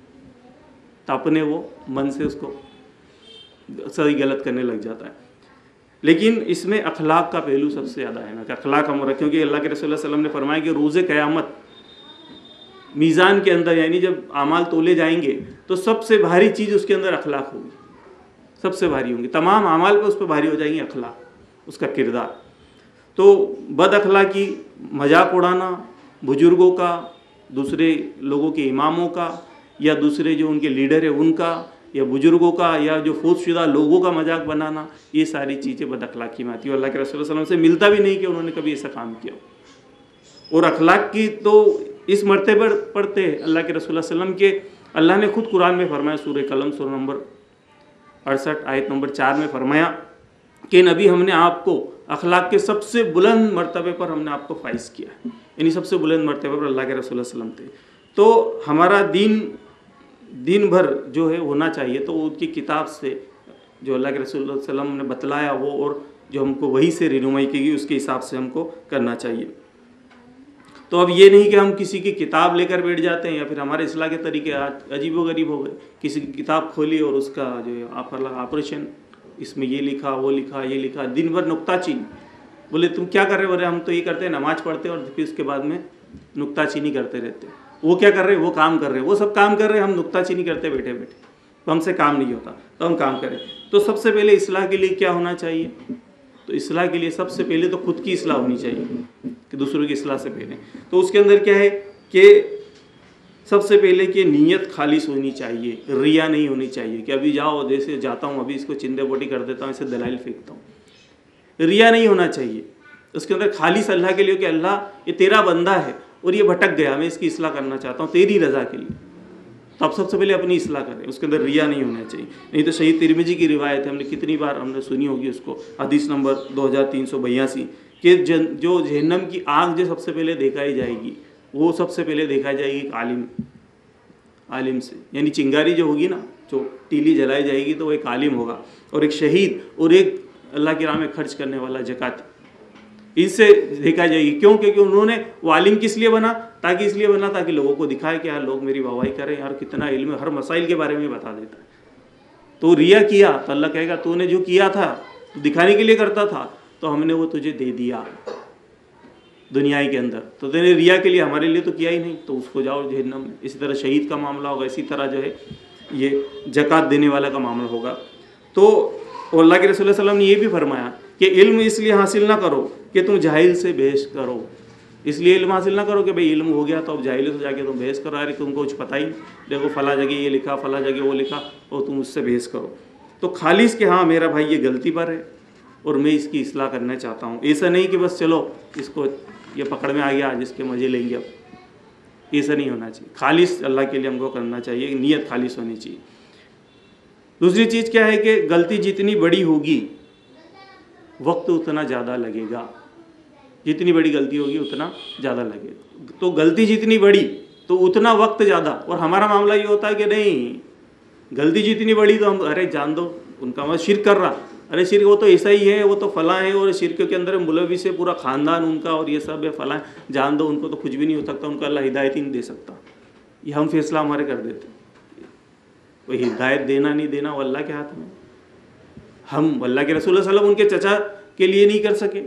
तो अपने वो मन से उसको सही गलत करने लग जाता है। लेकिन इसमें अखलाक का पहलू सबसे ज़्यादा है ना, कि अखलाक हम रखें, क्योंकि अल्लाह के रसूल सल्लल्लाहु अलैहि वसल्लम ने फरमाया कि रोज़े क़यामत मीज़ान के अंदर, यानी जब आमाल तोले जाएंगे तो सबसे भारी चीज़ उसके अंदर अखलाक होगी, सबसे भारी होंगी, तमाम आमाल पे उस पर भारी हो जाएंगी अखलाक, उसका किरदार। तो बद अखलाकी, मजाक उड़ाना बुज़ुर्गों का, दूसरे लोगों के इमामों का, या दूसरे जो उनके लीडर है उनका, या बुज़ुर्गों का, या जो फौतशुदा लोगों का मजाक बनाना, ये सारी चीज़ें बद अखलाकी में आती है। अल्लाह के रसूल सल्लल्लाहु अलैहि वसल्लम से मिलता भी नहीं कि उन्होंने कभी ऐसा काम किया। और अखलाक की तो इस मर्तबे पर पढ़ते हैं अल्लाह के रसूल सल्लल्लाहु अलैहि वसल्लम के, अल्लाह ने खुद कुरान में फरमाया, सूरह कलम सूरह नंबर 68 आयत नंबर 4 में फरमाया कि नबी हमने आपको अखलाक के सबसे बुलंद मर्तबे पर हमने आपको फाइज किया है, यानी सबसे बुलंद मर्तबे पर अल्लाह के रसूल सल्लल्लाहु अलैहि वसल्लम थे। तो हमारा दिन भर जो है होना चाहिए, तो उनकी किताब से जो अल्लाह के रसूल सल्लल्लाहु अलैहि वसल्लम ने बतलाया वो, और जो हमको वही से रहनुमाई की गई उसके हिसाब से हमको करना चाहिए। तो अब ये नहीं कि हम किसी की किताब लेकर बैठ जाते हैं, या फिर हमारे इस्लाह के तरीके अजीब व गरीब हो गए। किसी की किताब खोली और उसका जो है ऑपरेशन, इसमें ये लिखा, वो लिखा, ये लिखा, दिन भर नुक्ताचीनी। बोले तुम क्या कर रहे हो? बोले हम तो ये करते हैं, नमाज पढ़ते हैं और फिर उसके बाद में नुक्ताचीनी करते रहते हैं। वो क्या कर रहे हैं? वो काम कर रहे हैं, वो सब काम कर रहे हैं, हम नुक्ताचीनी करते बैठे बैठे, तो हमसे काम नहीं होता, तो हम काम करें। तो सबसे पहले इस्लाह के लिए क्या होना चाहिए? तो इस्लाह के लिए सबसे पहले तो खुद की इस्लाह होनी चाहिए कि दूसरों की इस्लाह से पहले। तो उसके अंदर क्या है कि सबसे पहले कि नीयत खालिस होनी चाहिए, रिया नहीं होनी चाहिए कि अभी जाओ, जैसे जाता हूँ अभी इसको चिंदे बोटी कर देता हूँ, इसे दलाइल फेंकता हूँ, रिया नहीं होना चाहिए। उसके अंदर खालिस अल्लाह के लिए कि अल्लाह ये तेरा बंदा है और ये भटक गया, मैं इसकी इस्लाह करना चाहता हूँ तेरी रज़ा के लिए। तो आप सबसे पहले अपनी इस्लाह करें, उसके अंदर रिया नहीं होना चाहिए। नहीं तो सही तिरमिजी की रिवायत है, हमने कितनी बार हमने सुनी होगी उसको, हदीस नंबर 2382 कि जो जहन्नम की आग जो सबसे पहले दिखाई जाएगी, वो सबसे पहले दिखाई जाएगी आलिम से, यानी चिंगारी जो होगी ना, जो तीली जलाई जाएगी, तो वो एक आलिम होगा और एक शहीद और एक अल्लाह की राह में खर्च करने वाला ज़कात, इनसे देखा जाएगी। क्यों? क्योंकि उन्होंने वो आलिम किस लिए बना? इसलिए बना ताकि लोगों को दिखाए कि यार लोग मेरी वाहवाही करें, यार कितना इल्म है, हर मसाइल के बारे में बता देता है। तो रिया किया तो अल्लाह कहेगा तूने जो किया था दिखाने के लिए करता था, तो हमने वो तुझे दे दिया दुनिया के अंदर, तो तेरे रिया के लिए, हमारे लिए तो किया ही नहीं, तो उसको जाओ जहन्नम में। इसी तरह शहीद का मामला होगा, इसी तरह जो है ये ज़कात देने वाला का मामला होगा। तो अल्लाह के रसूल सल्लल्लाहु अलैहि वसल्लम ने ये भी फरमाया कि इल्म इसलिए हासिल ना करो कि तुम जाहिल से बहस करो, इसलिए इल्म हासिल ना करो कि भाई इल्म हो गया तो अब जाहिल से जाके तुम बहस करो, अरे तुमको कुछ पता ही, देखो फला जगह ये लिखा, फला जगह वो लिखा, और तुम उससे बहस करो। तो खालिस कि हाँ मेरा भाई ये गलती पर है और मैं इसकी इस्लाह करना चाहता हूँ। ऐसा नहीं कि बस चलो इसको ये पकड़ में आ गया, आज इसके मज़े लेंगे अब, ऐसा नहीं होना चाहिए। खालिस अल्लाह के लिए हमको करना चाहिए, नीयत खालिस होनी चाहिए। दूसरी चीज़ क्या है कि गलती जितनी बड़ी होगी वक्त उतना ज़्यादा लगेगा, जितनी बड़ी गलती होगी उतना ज़्यादा लगेगा। तो गलती जितनी बड़ी तो उतना वक्त ज़्यादा। और हमारा मामला ये होता है कि नहीं, गलती जितनी बड़ी तो हम अरे जान दो, उनका मतलब शिर्क कर रहा, अरे शिर्क वो तो ऐसा ही है, वो तो फला है, और शिर्क के अंदर मुलविस है पूरा ख़ानदान उनका, और ये सब है फला है, जान दो, उनको तो कुछ भी नहीं हो सकता, उनको अल्लाह हिदायत ही नहीं दे सकता। ये हम फैसला हमारे कर देते। वही हिदायत देना नहीं देना वो अल्लाह के हाथ में। हम अल्लाह के रसूल सल्लल्लाहु अलैहि वसल्लम उनके चचा के लिए नहीं कर सके,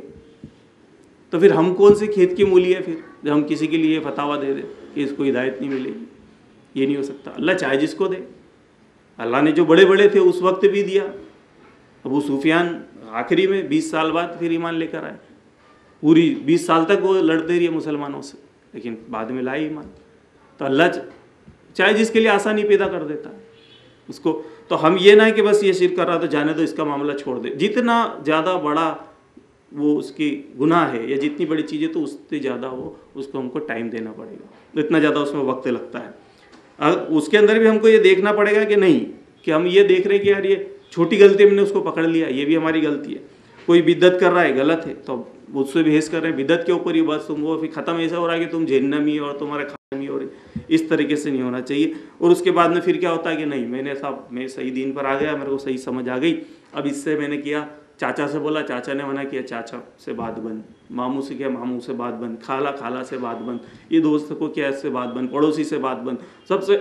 तो फिर हम कौन से खेत की मूली है फिर जब हम किसी के लिए फतावा दे दे कि इसको हिदायत नहीं मिलेगी? ये नहीं हो सकता। अल्लाह चाहे जिसको दे। अल्लाह ने जो बड़े बड़े थे उस वक्त भी दिया। अबू सुफियान आखिरी में 20 साल बाद फिर ईमान लेकर आए। पूरी 20 साल तक वो लड़ते रहे मुसलमानों से, लेकिन बाद में लाए ईमान। तो अल्लाह चाहे जिसके लिए आसानी पैदा कर देता है उसको। तो हम ये ना कि बस ये शिर्क कर रहा तो जाने दो, इसका मामला छोड़ दे। जितना ज़्यादा बड़ा वो उसकी गुनाह है या जितनी बड़ी चीज़ है तो उससे ज़्यादा वो उसको हमको टाइम देना पड़ेगा, इतना ज़्यादा उसमें वक्त लगता है। उसके अंदर भी हमको ये देखना पड़ेगा कि नहीं कि हम ये देख रहे हैं कि यार ये छोटी गलती हमने उसको पकड़ लिया, ये भी हमारी गलती है। कोई बिद्दत कर रहा है, गलत है, तो उससे बहस कर रहे हैं बिद्दत के ऊपर ही, बस तुम वो फिर ख़त्म ऐसा हो रहा है कि तुम जहन्नमी और तुम्हारा खानमी और इस तरीके से नहीं होना चाहिए। और उसके बाद में फिर क्या होता है कि नहीं मैं सही दीन पर आ गया, मेरे को सही समझ आ गई, अब इससे मैंने किया, चाचा से बोला, चाचा ने मना किया, चाचा से बात बंद, मामू से किया, मामू से बात बंद, खाला से बात बंद, ये दोस्त को किया, इससे बात बंद, पड़ोसी से बात बंद, सबसे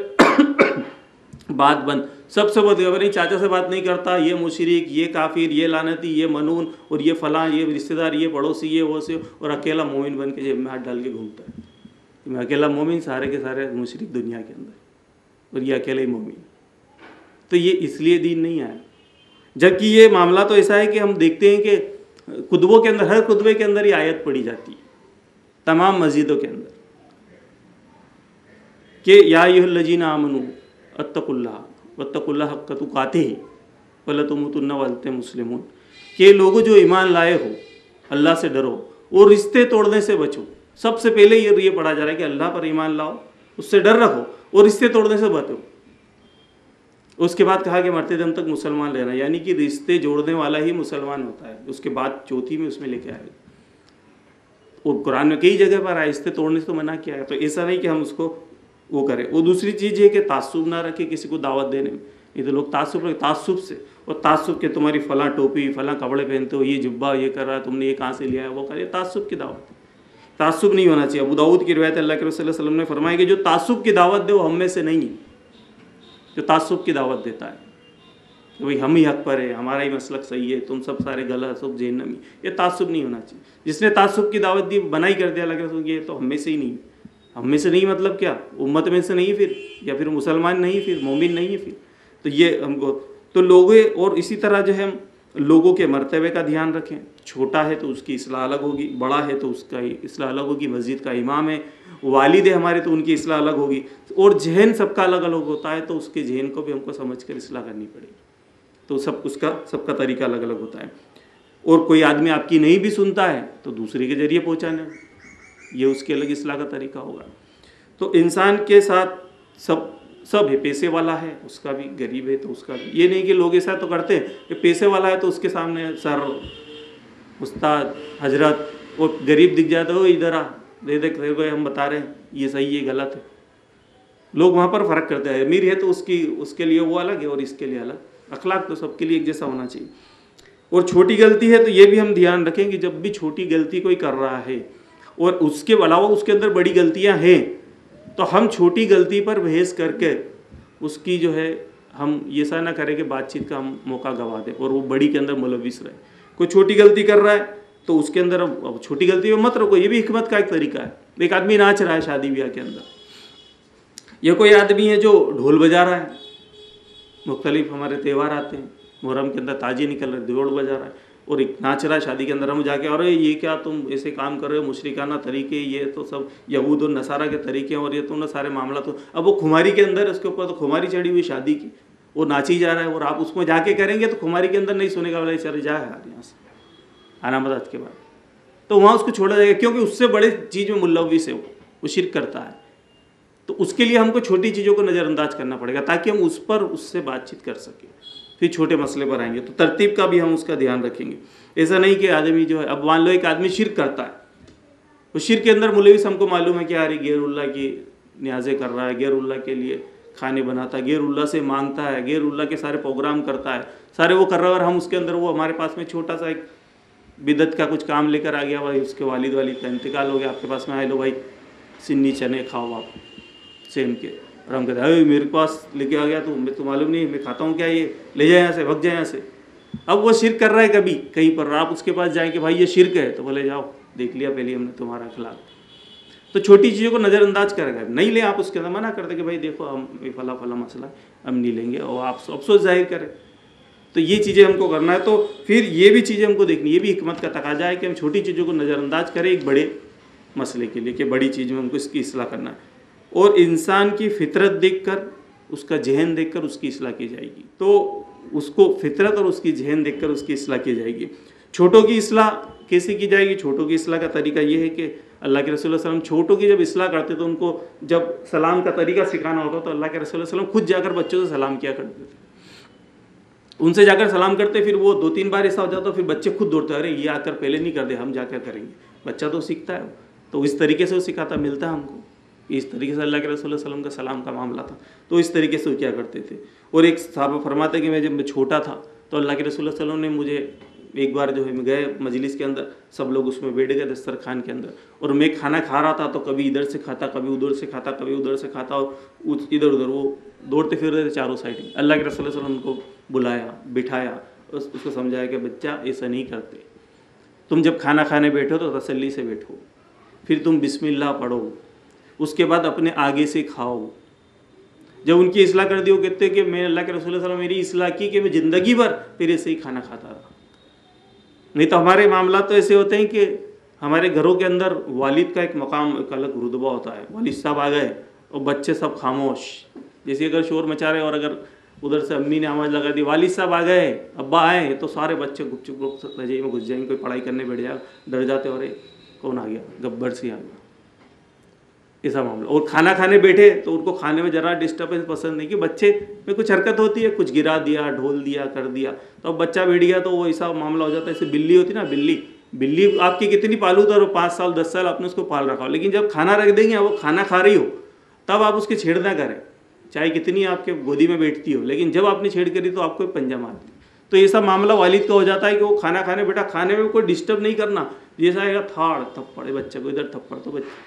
बात बंद, सबसे बहुत नहीं, चाचा से बात नहीं करता, ये मुशरिक, ये काफिर, ये लानती, ये मनून, और ये फलां, ये रिश्तेदार, ये पड़ोसी, ये वो से, और अकेला मोमिन बन के जेब में हाथ डाल के घूमता है। मैं अकेला मोमिन, सारे के सारे मुशरिक दुनिया के अंदर, और ये अकेला ही मोमिन। तो ये इसलिए दीन नहीं आया। जबकि ये मामला तो ऐसा है कि हम देखते हैं कि खुतबों के अंदर, हर खुतबे के अंदर ये आयत पढ़ी जाती है, तमाम मस्जिदों के अंदर, कि या अय्युहल्लज़ीना आमनू अत्तकुल्लाह वत्तकुल्लाह हक्क तुकातिही वला तमूतुन्ना व अंतुम मुस्लिमून, कि लोगों जो ईमान लाए हो अल्लाह से डरो और रिश्ते तोड़ने से बचो। सबसे पहले ये पढ़ा जा रहा है कि अल्लाह पर ईमान लाओ, उससे डर रखो और रिश्ते तोड़ने से बचो। उसके बाद कहा कि मरते दम तक मुसलमान रहना, यानी कि रिश्ते जोड़ने वाला ही मुसलमान होता है। उसके बाद चौथी में उसमें लेके आएगा। और कुरान में कई जगह पर आए रिश्ते तोड़ने से तो मना किया है। तो ऐसा नहीं कि हम उसको वो करें। वो दूसरी चीज़ है कि तासुब ना रखे किसी को दावत देने में। नहीं तो लोग तासुब से, और तासुब के तुम्हारी फलां टोपी, फलां कपड़े पहनते हो, ये जुब्बा ये कर रहा है, तुमने ये कहाँ से लिया है, वो करे, तासुब की दावत। तासुब नहीं होना चाहिए। अबू दाऊद की रिवायत अल्लाह के रसूल सल्लल्लाहु अलैहि वसल्लम ने फरमाया कि जो तासुब की दावत दे वो हम में से नहीं है। जो तासुब की दावत देता है कि भाई हम ही हक पर है, हमारा ही मसलक सही है, तुम सब सारे गलत, सब जहन्नमी, ये तासुब नहीं होना चाहिए। जिसने तासुब की दावत दी, बनाई कर दिया अल्लाह के रसूल, ये तो हम में से ही नहीं। हम में से नहीं मतलब क्या, उम्मत में से नहीं फिर, या फिर मुसलमान नहीं, फिर मोमिन नहीं है फिर। तो ये हमको तो लोगों, और इसी तरह जो है हम लोगों के मर्तबे का ध्यान रखें। छोटा है तो उसकी इस्लाह अलग होगी, बड़ा है तो उसका इस्लाह अलग होगी, मस्जिद का इमाम है, वालिद है हमारे तो उनकी इस्लाह अलग होगी। और जहन सबका अलग अलग होता है, तो उसके जहन को भी हमको समझ कर इस्लाह करनी पड़ेगी। तो सबका तरीका अलग अलग होता है। और कोई आदमी आपकी नहीं भी सुनता है तो दूसरे के जरिए पहुँचाना, ये उसके अलग इस्लाह का तरीका होगा। तो इंसान के साथ सब है, पैसे वाला है उसका भी, गरीब है तो उसका भी। ये नहीं कि लोग ऐसा तो करते हैं कि पैसे वाला है तो उसके सामने सर, उस्ताद, हजरत, वो गरीब दिख जाता है, वो इधर आ, दे दे तेरे को हम बता रहे हैं ये सही है गलत है। लोग वहाँ पर फ़र्क करते हैं। अमीर है तो उसके लिए वो अलग है और इसके लिए अलग। अखलाक तो सबके लिए एक जैसा होना चाहिए। और छोटी गलती है तो ये भी हम ध्यान रखें कि जब भी छोटी गलती कोई कर रहा है और उसके अलावा उसके अंदर बड़ी गलतियाँ हैं, तो हम छोटी गलती पर बहस करके उसकी जो है हम ये ऐसा ना करें कि बातचीत का हम मौका गंवा दें और वो बड़ी के अंदर मुलविस रहे। कोई छोटी गलती कर रहा है तो उसके अंदर अब छोटी गलती में मत रखो। ये भी हिकमत का एक तरीका है। एक आदमी नाच रहा है शादी ब्याह के अंदर, या कोई आदमी है जो ढोल बजा रहा है, मुख्तलिफ हमारे त्यौहार आते हैं, मुहर्रम के अंदर ताजिए निकल रहे, ढोल बजा रहा है और एक नाच रहा है शादी के अंदर। हम जाके अरे ये क्या तुम ऐसे काम कर रहे हो, मुशरिकाना तरीके, ये तो सब यहूद और नसारा के तरीके हैं और ये तो ना सारे मामला। तो अब वो खुमारी के अंदर, उसके ऊपर तो खुमारी चढ़ी हुई शादी की, वो नाची जा रहा है और आप उसमें जाके करेंगे तो खुमारी के अंदर नहीं सुनेगा, वाला चले जा यार यहाँ से आना मदद के बाद, तो वहाँ उसको छोड़ा जाएगा, क्योंकि उससे बड़े चीज़ में मुल्लविस है, वो शिर्क करता है। तो उसके लिए हमको छोटी चीज़ों को नज़रअंदाज करना पड़ेगा ताकि हम उस पर उससे बातचीत कर सकें। फिर छोटे मसले पर आएंगे तो तरतीब का भी हम उसका ध्यान रखेंगे। ऐसा नहीं कि आदमी जो है, अब मान लो एक आदमी शिर्क करता है, तो शिर्क के अंदर मुलविस हमको मालूम है कि यार गैरुल्लाह की न्याज़े कर रहा है, गैरुल्लाह के लिए खाने बनाता है, गैरुल्लाह से मांगता है, गैरुल्लाह के सारे प्रोग्राम करता है, सारे वो कर रहा है, और हम उसके अंदर वो हमारे पास में छोटा सा एक बिदत का कुछ काम लेकर आ गया, भाई उसके वालिद का इंतकाल हो गया, आपके पास में आए, लो भाई सिन्नी चने खाओ आप सेम के, और हम कहते हैं मेरे पास लेके आ गया, तो मालूम नहीं मैं खाता हूँ क्या, ये ले जाए यहाँ से, भग जाए यहाँ से। अब वो शिर्क कर रहा है कभी कहीं पर, आप उसके पास जाएँ कि भाई ये शिर्क है, तो बोले जाओ देख लिया पहले हमने तुम्हारा अखलाक। तो छोटी चीज़ों को नज़रअंदाज करेगा, नहीं ले आप उसके अंदर मना कर दे कि भाई देखो हम फला फला मसला हम नहीं लेंगे, और आप अफसोस जाहिर करें। तो ये चीज़ें हमको करना है। तो फिर ये भी चीज़ें हमको देखनी, ये भी हिकमत का तकाजा है कि हम छोटी चीज़ों को नज़रअंदाज करें एक बड़े मसले के लिए, कि बड़ी चीज़ में हमको इसकी इस्लाह करना है। और इंसान की फितरत देखकर, उसका जहन देखकर उसकी इस्लाह की जाएगी। तो उसको फितरत और उसकी जहन देखकर उसकी इस्लाह की जाएगी। छोटों की इस्लाह कैसे की जाएगी? छोटों की इस्लाह का तरीका ये है कि अल्लाह के रसूल सल्लल्लाहु अलैहि वसल्लम छोटों की जब इस्लाह करते तो उनको जब सलाम का तरीका सिखाना होता तो अल्लाह के रसूल सल्लल्लाहु अलैहि वसल्लम खुद जाकर बच्चों से सलाम किया करते थे। उनसे जाकर सलाम करते, फिर वो 2-3 बार ऐसा हो जाता, फिर बच्चे खुद दौड़ते, अरे ये आकर पहले नहीं कर दे, हम जाकर करेंगे। बच्चा तो सीखता है, तो इस तरीके से वो सिखाता, मिलता हमको। इस तरीके से अल्लाह के रसूल सल्लल्लाहु अलैहि वसल्लम का सलाम का मामला था, तो इस तरीके से वो क्या करते थे। और एक साहब फरमाते कि मैं जब मैं छोटा था तो अल्लाह के रसूल सल्लल्लाहु अलैहि वसल्लम ने मुझे एक बार जो है मैं गए मजलिस के अंदर, सब लोग उसमें बैठ गए दस्तरखान के अंदर, और मैं खाना खा रहा था तो कभी इधर से खाता, कभी उधर से खाता, कभी उधर से खाता, और इधर उधर वो दौड़ते फिर रहे थे चारों साइड में। अल्लाह के रसूल सल्लल्लाहु अलैहि वसल्लम उनको बुलाया, बिठाया, उसको समझाया कि बच्चा ऐसा नहीं करते, तुम जब खाना खाने बैठो तो तसल्ली से बैठो, फिर तुम बिस्मिल्लाह पढ़ो, उसके बाद अपने आगे से खाओ। जब उनकी इस्लाह कर दी, वो कहते कि मैं अल्लाह के रसूल सल्लल्लाहु अलैहि वसल्लम मेरी इस्लाह की कि मैं ज़िंदगी भर फिर ऐसे ही खाना खाता रहा। नहीं तो हमारे मामला तो ऐसे होते हैं कि हमारे घरों के अंदर वालिद का एक मकाम, एक अलग रुतबा होता है। वालिद साहब आ गए और बच्चे सब खामोश, जैसे अगर शोर मचा रहे और अगर उधर से अम्मी ने आवाज़ लगा दी वालिद साहब आ गए, अब्बा आए, तो सारे बच्चे गुपचुप रजाई में घुस जाएंगे, कोई पढ़ाई करने बैठ जाएगा, डर जाते, और कौन आ गया, गब्बर से आ गया, ऐसा मामला। और खाना खाने बैठे तो उनको खाने में ज़रा डिस्टर्बेंस पसंद नहीं, कि बच्चे में कुछ हरकत होती है, कुछ गिरा दिया, ढोल दिया, कर दिया, तो अब बच्चा बैठ गया तो वो ऐसा मामला हो जाता है। जैसे बिल्ली होती है ना, बिल्ली आपकी कितनी पालू था, 5 साल 10 साल आपने उसको पाल रखा हो, लेकिन जब खाना रख देंगे, वो खाना खा रही हो, तब आप उसकी छेड़ ना करें, चाहे कितनी आपके गोदी में बैठती हो, लेकिन जब आपने छेड़ करी तो आपको पंजा मार दी। तो ऐसा मामला वालिद का हो जाता है कि वो खाना खाने बैठा, खाने में कोई डिस्टर्ब नहीं करना, जैसा आएगा थाड़ थप्पड़, बच्चे को इधर थप्पड़, तो बच्चे।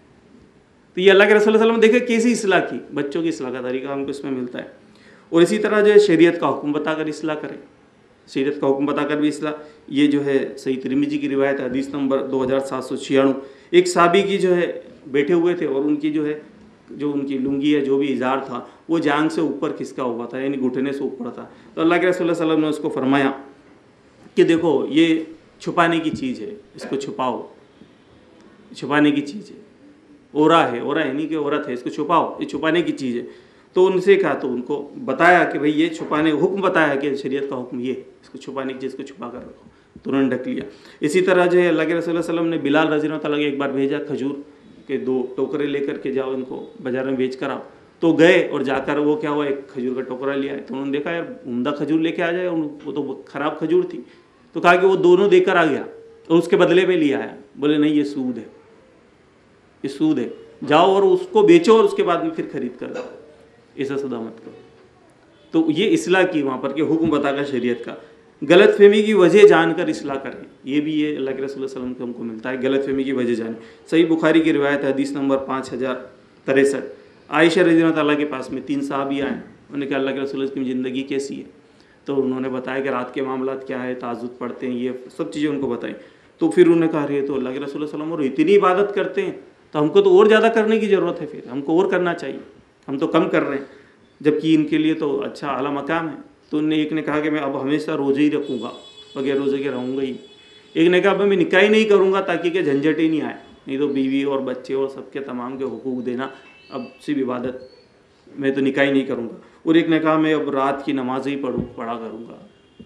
तो ये अल्लाह के रसूल सल्लल्लाहु अलैहि वसल्लम देखे कैसी इस्लाह की, बच्चों की इस्लाह का तरीका हमको इसमें मिलता है। और इसी तरह जो है शरीयत का हुक्म बताकर इस्लाह करें, शरीयत का हुक्म बताकर भी इस्लाह। ये जो है सही तिरमिजी की रिवायत है, हदीस नंबर 2796। एक साहबी की जो है बैठे हुए थे और उनकी जो है जो उनकी लुंगी है, जो भी इज़ार था, वो जांग से ऊपर खिसका हुआ था, यानी घुटने से ऊपर था। तो अल्लाह के रसूल सल्लल्लाहु अलैहि वसल्लम ने उसको फरमाया कि देखो ये छुपाने की चीज़ है, इसको छुपाओ, छुपाने की चीज़ है, ओरा है नहीं कि औरत है, इसको छुपाओ, ये छुपाने की चीज़ है। तो उनसे कहा, तो उनको बताया कि भाई ये छुपाने, हुक्म बताया कि शरीयत का हुक्म ये, इसको छुपाने की चीज़ को छुपा कर रखो, तुरंत ढक लिया। इसी तरह जो है अल्लाह के रसूल सल्लल्लाहु अलैहि वसल्लम ने बिलाल रज़ी अल्लाह तआला एक बार भेजा, खजूर के 2 टोकरे लेकर के जाओ, इनको बाज़ार में बेच कर आओ। तो गए और जाकर वो क्या हुआ, एक खजूर का टोकरा लिया है, तो उन्होंने देखा यार उम्दा खजूर लेके आ जाए, वो तो ख़राब खजूर थी। तो कहा कि वो दोनों देकर आ गया और उसके बदले में लिया आया। बोले नहीं, ये सूद है, ये सूद है, जाओ और उसको बेचो और उसके बाद में फिर खरीद कर लाओ, ऐसा सौदा मत करो। तो ये इस्लाह की वहाँ पर कि हुक्म बताकर शरीयत का। गलत फहमी की वजह जानकर इस्लाह करें, ये भी ये अल्लाह के रसूल सल्लल्लाहु अलैहि वसल्लम को हमको मिलता है, गलत फहमी की वजह जाने। सही बुखारी की रिवायत है, हदीस नंबर 5063। आयशा रज़ी अल्लाह तआला के पास में 3 साहबी आए, उन्होंने कहा अल्लाह के रसूल की ज़िंदगी कैसी है? तो उन्होंने बताया कि रात के मामलात क्या है, ताजुद पढ़ते हैं, ये सब चीज़ें उनको बताई। तो फिर उन्होंने कहा अरे तो अल्लाह के रसूल सल्लल्लाहु अलैहि वसल्लम और इतनी इबादत करते हैं, तो हमको तो और ज़्यादा करने की ज़रूरत है, फिर हमको और करना चाहिए, हम तो कम कर रहे हैं, जबकि इनके लिए तो अच्छा आला मकाम है। तो उनने एक ने कहा कि मैं अब हमेशा रोज़े ही रखूँगा, बगैर रोज़े के रहूँगा ही। एक ने कहा अब मैं निकाह ही नहीं करूँगा ताकि कि झंझट ही नहीं आए, नहीं तो बीवी और बच्चे और सबके तमाम के हुकूक देना, अब सिर्फ इबादत, मैं तो निकाह ही नहीं करूँगा। और एक ने कहा मैं अब रात की नमाज ही पढ़ा करूँगा।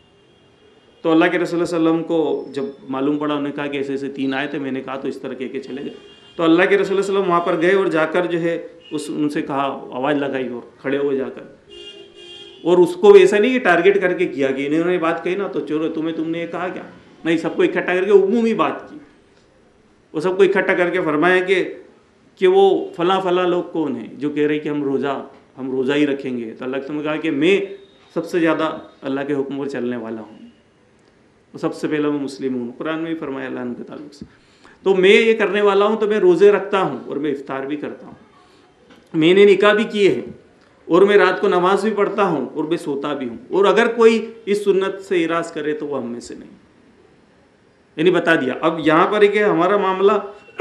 तो अल्लाह के रसूल सल्लल्लाहु अलैहि वसल्लम को जब मालूम पड़ा, उन्होंने कहा कि ऐसे ऐसे 3 आए थे, मैंने कहा तो इस तरह कह के चले गए। तो अल्लाह के रसूल सल्लल्लाहु अलैहि वसल्लम वहाँ पर गए और जाकर जो है उनसे कहा, आवाज़ लगाई और खड़े हुए जाकर, और उसको ऐसा नहीं कि टारगेट करके किया कि इन्होंने बात कही ना तो चलो तुमने ये कहा क्या, नहीं, सबको इकट्ठा करके उमूमी बात की। वो सबको इकट्ठा करके फरमाया कि वो फला लोग कौन है जो कह रहे कि हम रोज़ा ही रखेंगे। तो अल्लाह ने कहा कि मैं सबसे ज़्यादा अल्लाह के हुक्म पर चलने वाला हूँ, तो सबसे पहले मैं मुस्लिम हूँ, कुरान में भी फरमाया अल्लाह के ताल्लुक़ से। तो मैं ये करने वाला हूँ, तो मैं रोज़े रखता हूँ और मैं इफ्तार भी करता हूँ, मैंने निकाह भी किए हैं और मैं रात को नमाज भी पढ़ता हूँ और मैं सोता भी हूँ, और अगर कोई इस सुन्नत से इराज करे तो वो हम में से नहीं। यानी बता दिया। अब यहाँ पर एक हमारा मामला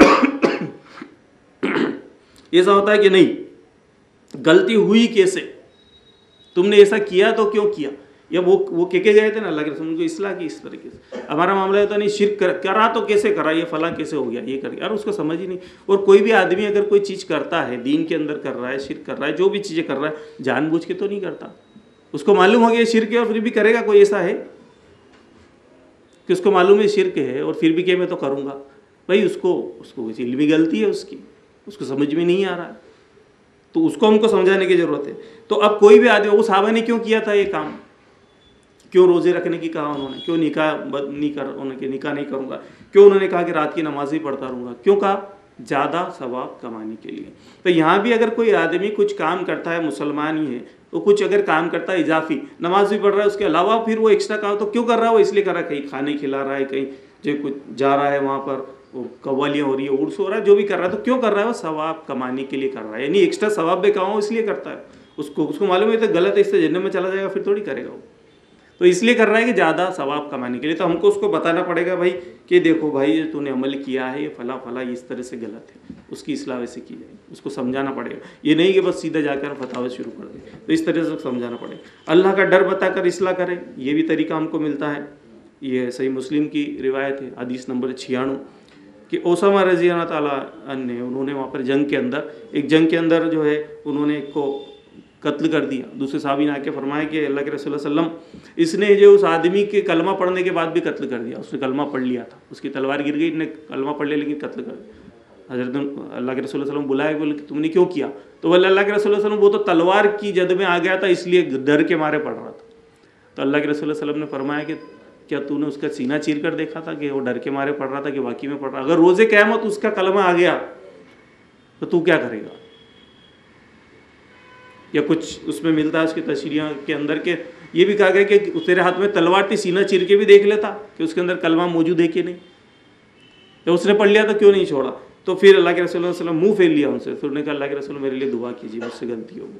ऐसा होता है कि नहीं, गलती हुई कैसे, तुमने ऐसा किया तो क्यों किया, या वो के गए थे ना अल्लाह के रसूल, उनको इस्लाह की इस तरीके से। हमारा मामला होता नहीं, शिर्क करा तो कैसे करा, ये फला कैसे हो गया, ये कर गया, यार उसको समझ ही नहीं। और कोई भी आदमी अगर कोई चीज़ करता है, दीन के अंदर कर रहा है, शिर्क कर रहा है, जो भी चीज़ें कर रहा है, जानबूझ के तो नहीं करता। उसको मालूम हो गया शिर्क है और फिर भी करेगा, कोई ऐसा है कि उसको मालूम है शिर्क है और फिर भी क्या मैं तो करूँगा, भाई उसको इल्मी गलती है उसको समझ में नहीं आ रहा है, तो उसको हमको समझाने की ज़रूरत है। तो अब कोई भी आदमी, वो साहबा ने क्यों किया था ये काम, क्यों रोज़े रखने की कहा उन्होंने, क्यों निकाह नहीं करूँगा, क्यों उन्होंने कहा कि रात की नमाज ही पढ़ता रहूँगा, क्यों कहा, ज़्यादा सवाब कमाने के लिए। तो यहाँ भी अगर कोई आदमी कुछ काम करता है, मुसलमान ही है, वो कुछ अगर काम करता है इजाफी, नमाज भी पढ़ रहा है, उसके अलावा फिर वो एक्स्ट्रा काम तो क्यों कर रहा है, वो इसलिए कर रहा है कहीं खाने खिला रहा है, कहीं जो कुछ जा रहा है वहाँ पर वो कव्वालियाँ हो रही है, उर्स हो रहा है, जो भी कर रहा है, तो क्यों कर रहा है, वो सवाब कमाने के लिए कर रहा है, यानी एक्स्ट्रा सवाब भी कमाओ इसलिए करता है। उसको मालूम है तो गलत है, इससे जन्नत में चला जाएगा, फिर थोड़ी करेगा वो, तो इसलिए कर रहा है कि ज़्यादा सवाब कमाने के लिए। तो हमको उसको बताना पड़ेगा भाई कि देखो भाई ये तूने अमल किया है, ये फला इस तरह से गलत है, उसकी इस्लाह वैसे की जाए, उसको समझाना पड़ेगा। ये नहीं कि बस सीधा जाकर फतवा शुरू कर दे, तो इस तरह से समझाना पड़ेगा। अल्लाह का डर बताकर इस्लाह करें, ये भी तरीका हमको मिलता है। ये सही मुस्लिम की रिवायत है, हदीस नंबर 96, कि ओसामा रज़ी अल्लाह ताला अन्ने, उन्होंने वहाँ पर जंग के अंदर जो है उन्होंने एक को कत्ल कर दिया। दूसरे साहबी ने आके फरमाया कि अल्लाह के रसूल सल्लम, इसने जो उस आदमी के कलमा पढ़ने के बाद भी कत्ल कर दिया, उसने कलमा पढ़ लिया था, उसकी तलवार गिर गई, इन्हें कलमा पढ़ लिया लेकिन कत्ल कर दिया। हज़रत अल्लाह के रसूल सल्लम बुलाए, बोले कि तुमने क्यों किया, तो बोले अल्लाह के रसूल सल्लम वो तो तलवार की जद में आ गया था, इसलिए डर के मारे पढ़ रहा था। तो अल्लाह के रसूल सल्लम ने फरमाया कि क्या तूने उसका सीना चीर कर देखा था कि वो डर के मारे पढ़ रहा था कि वाकई में पढ़ रहा, अगर रोज़े क़यामत उसका कलमा आ गया तो तू क्या करेगा। या कुछ उसमें मिलता है उसकी तशरीह के अंदर के ये भी कहा गया कि तेरे हाथ में तलवार थी, सीना चीर के भी देख लेता कि उसके अंदर कलमा मौजूद है कि नहीं, तो उसने पढ़ लिया तो क्यों नहीं छोड़ा। तो फिर अल्लाह के रसूल सल्लल्लाहु अलैहि वसल्लम मुँह फेर लिया उनसे, फिर उन्होंने कहा अल्लाह के रसूल मेरे लिए दुआ कीजिए, मुझसे गलती होगी।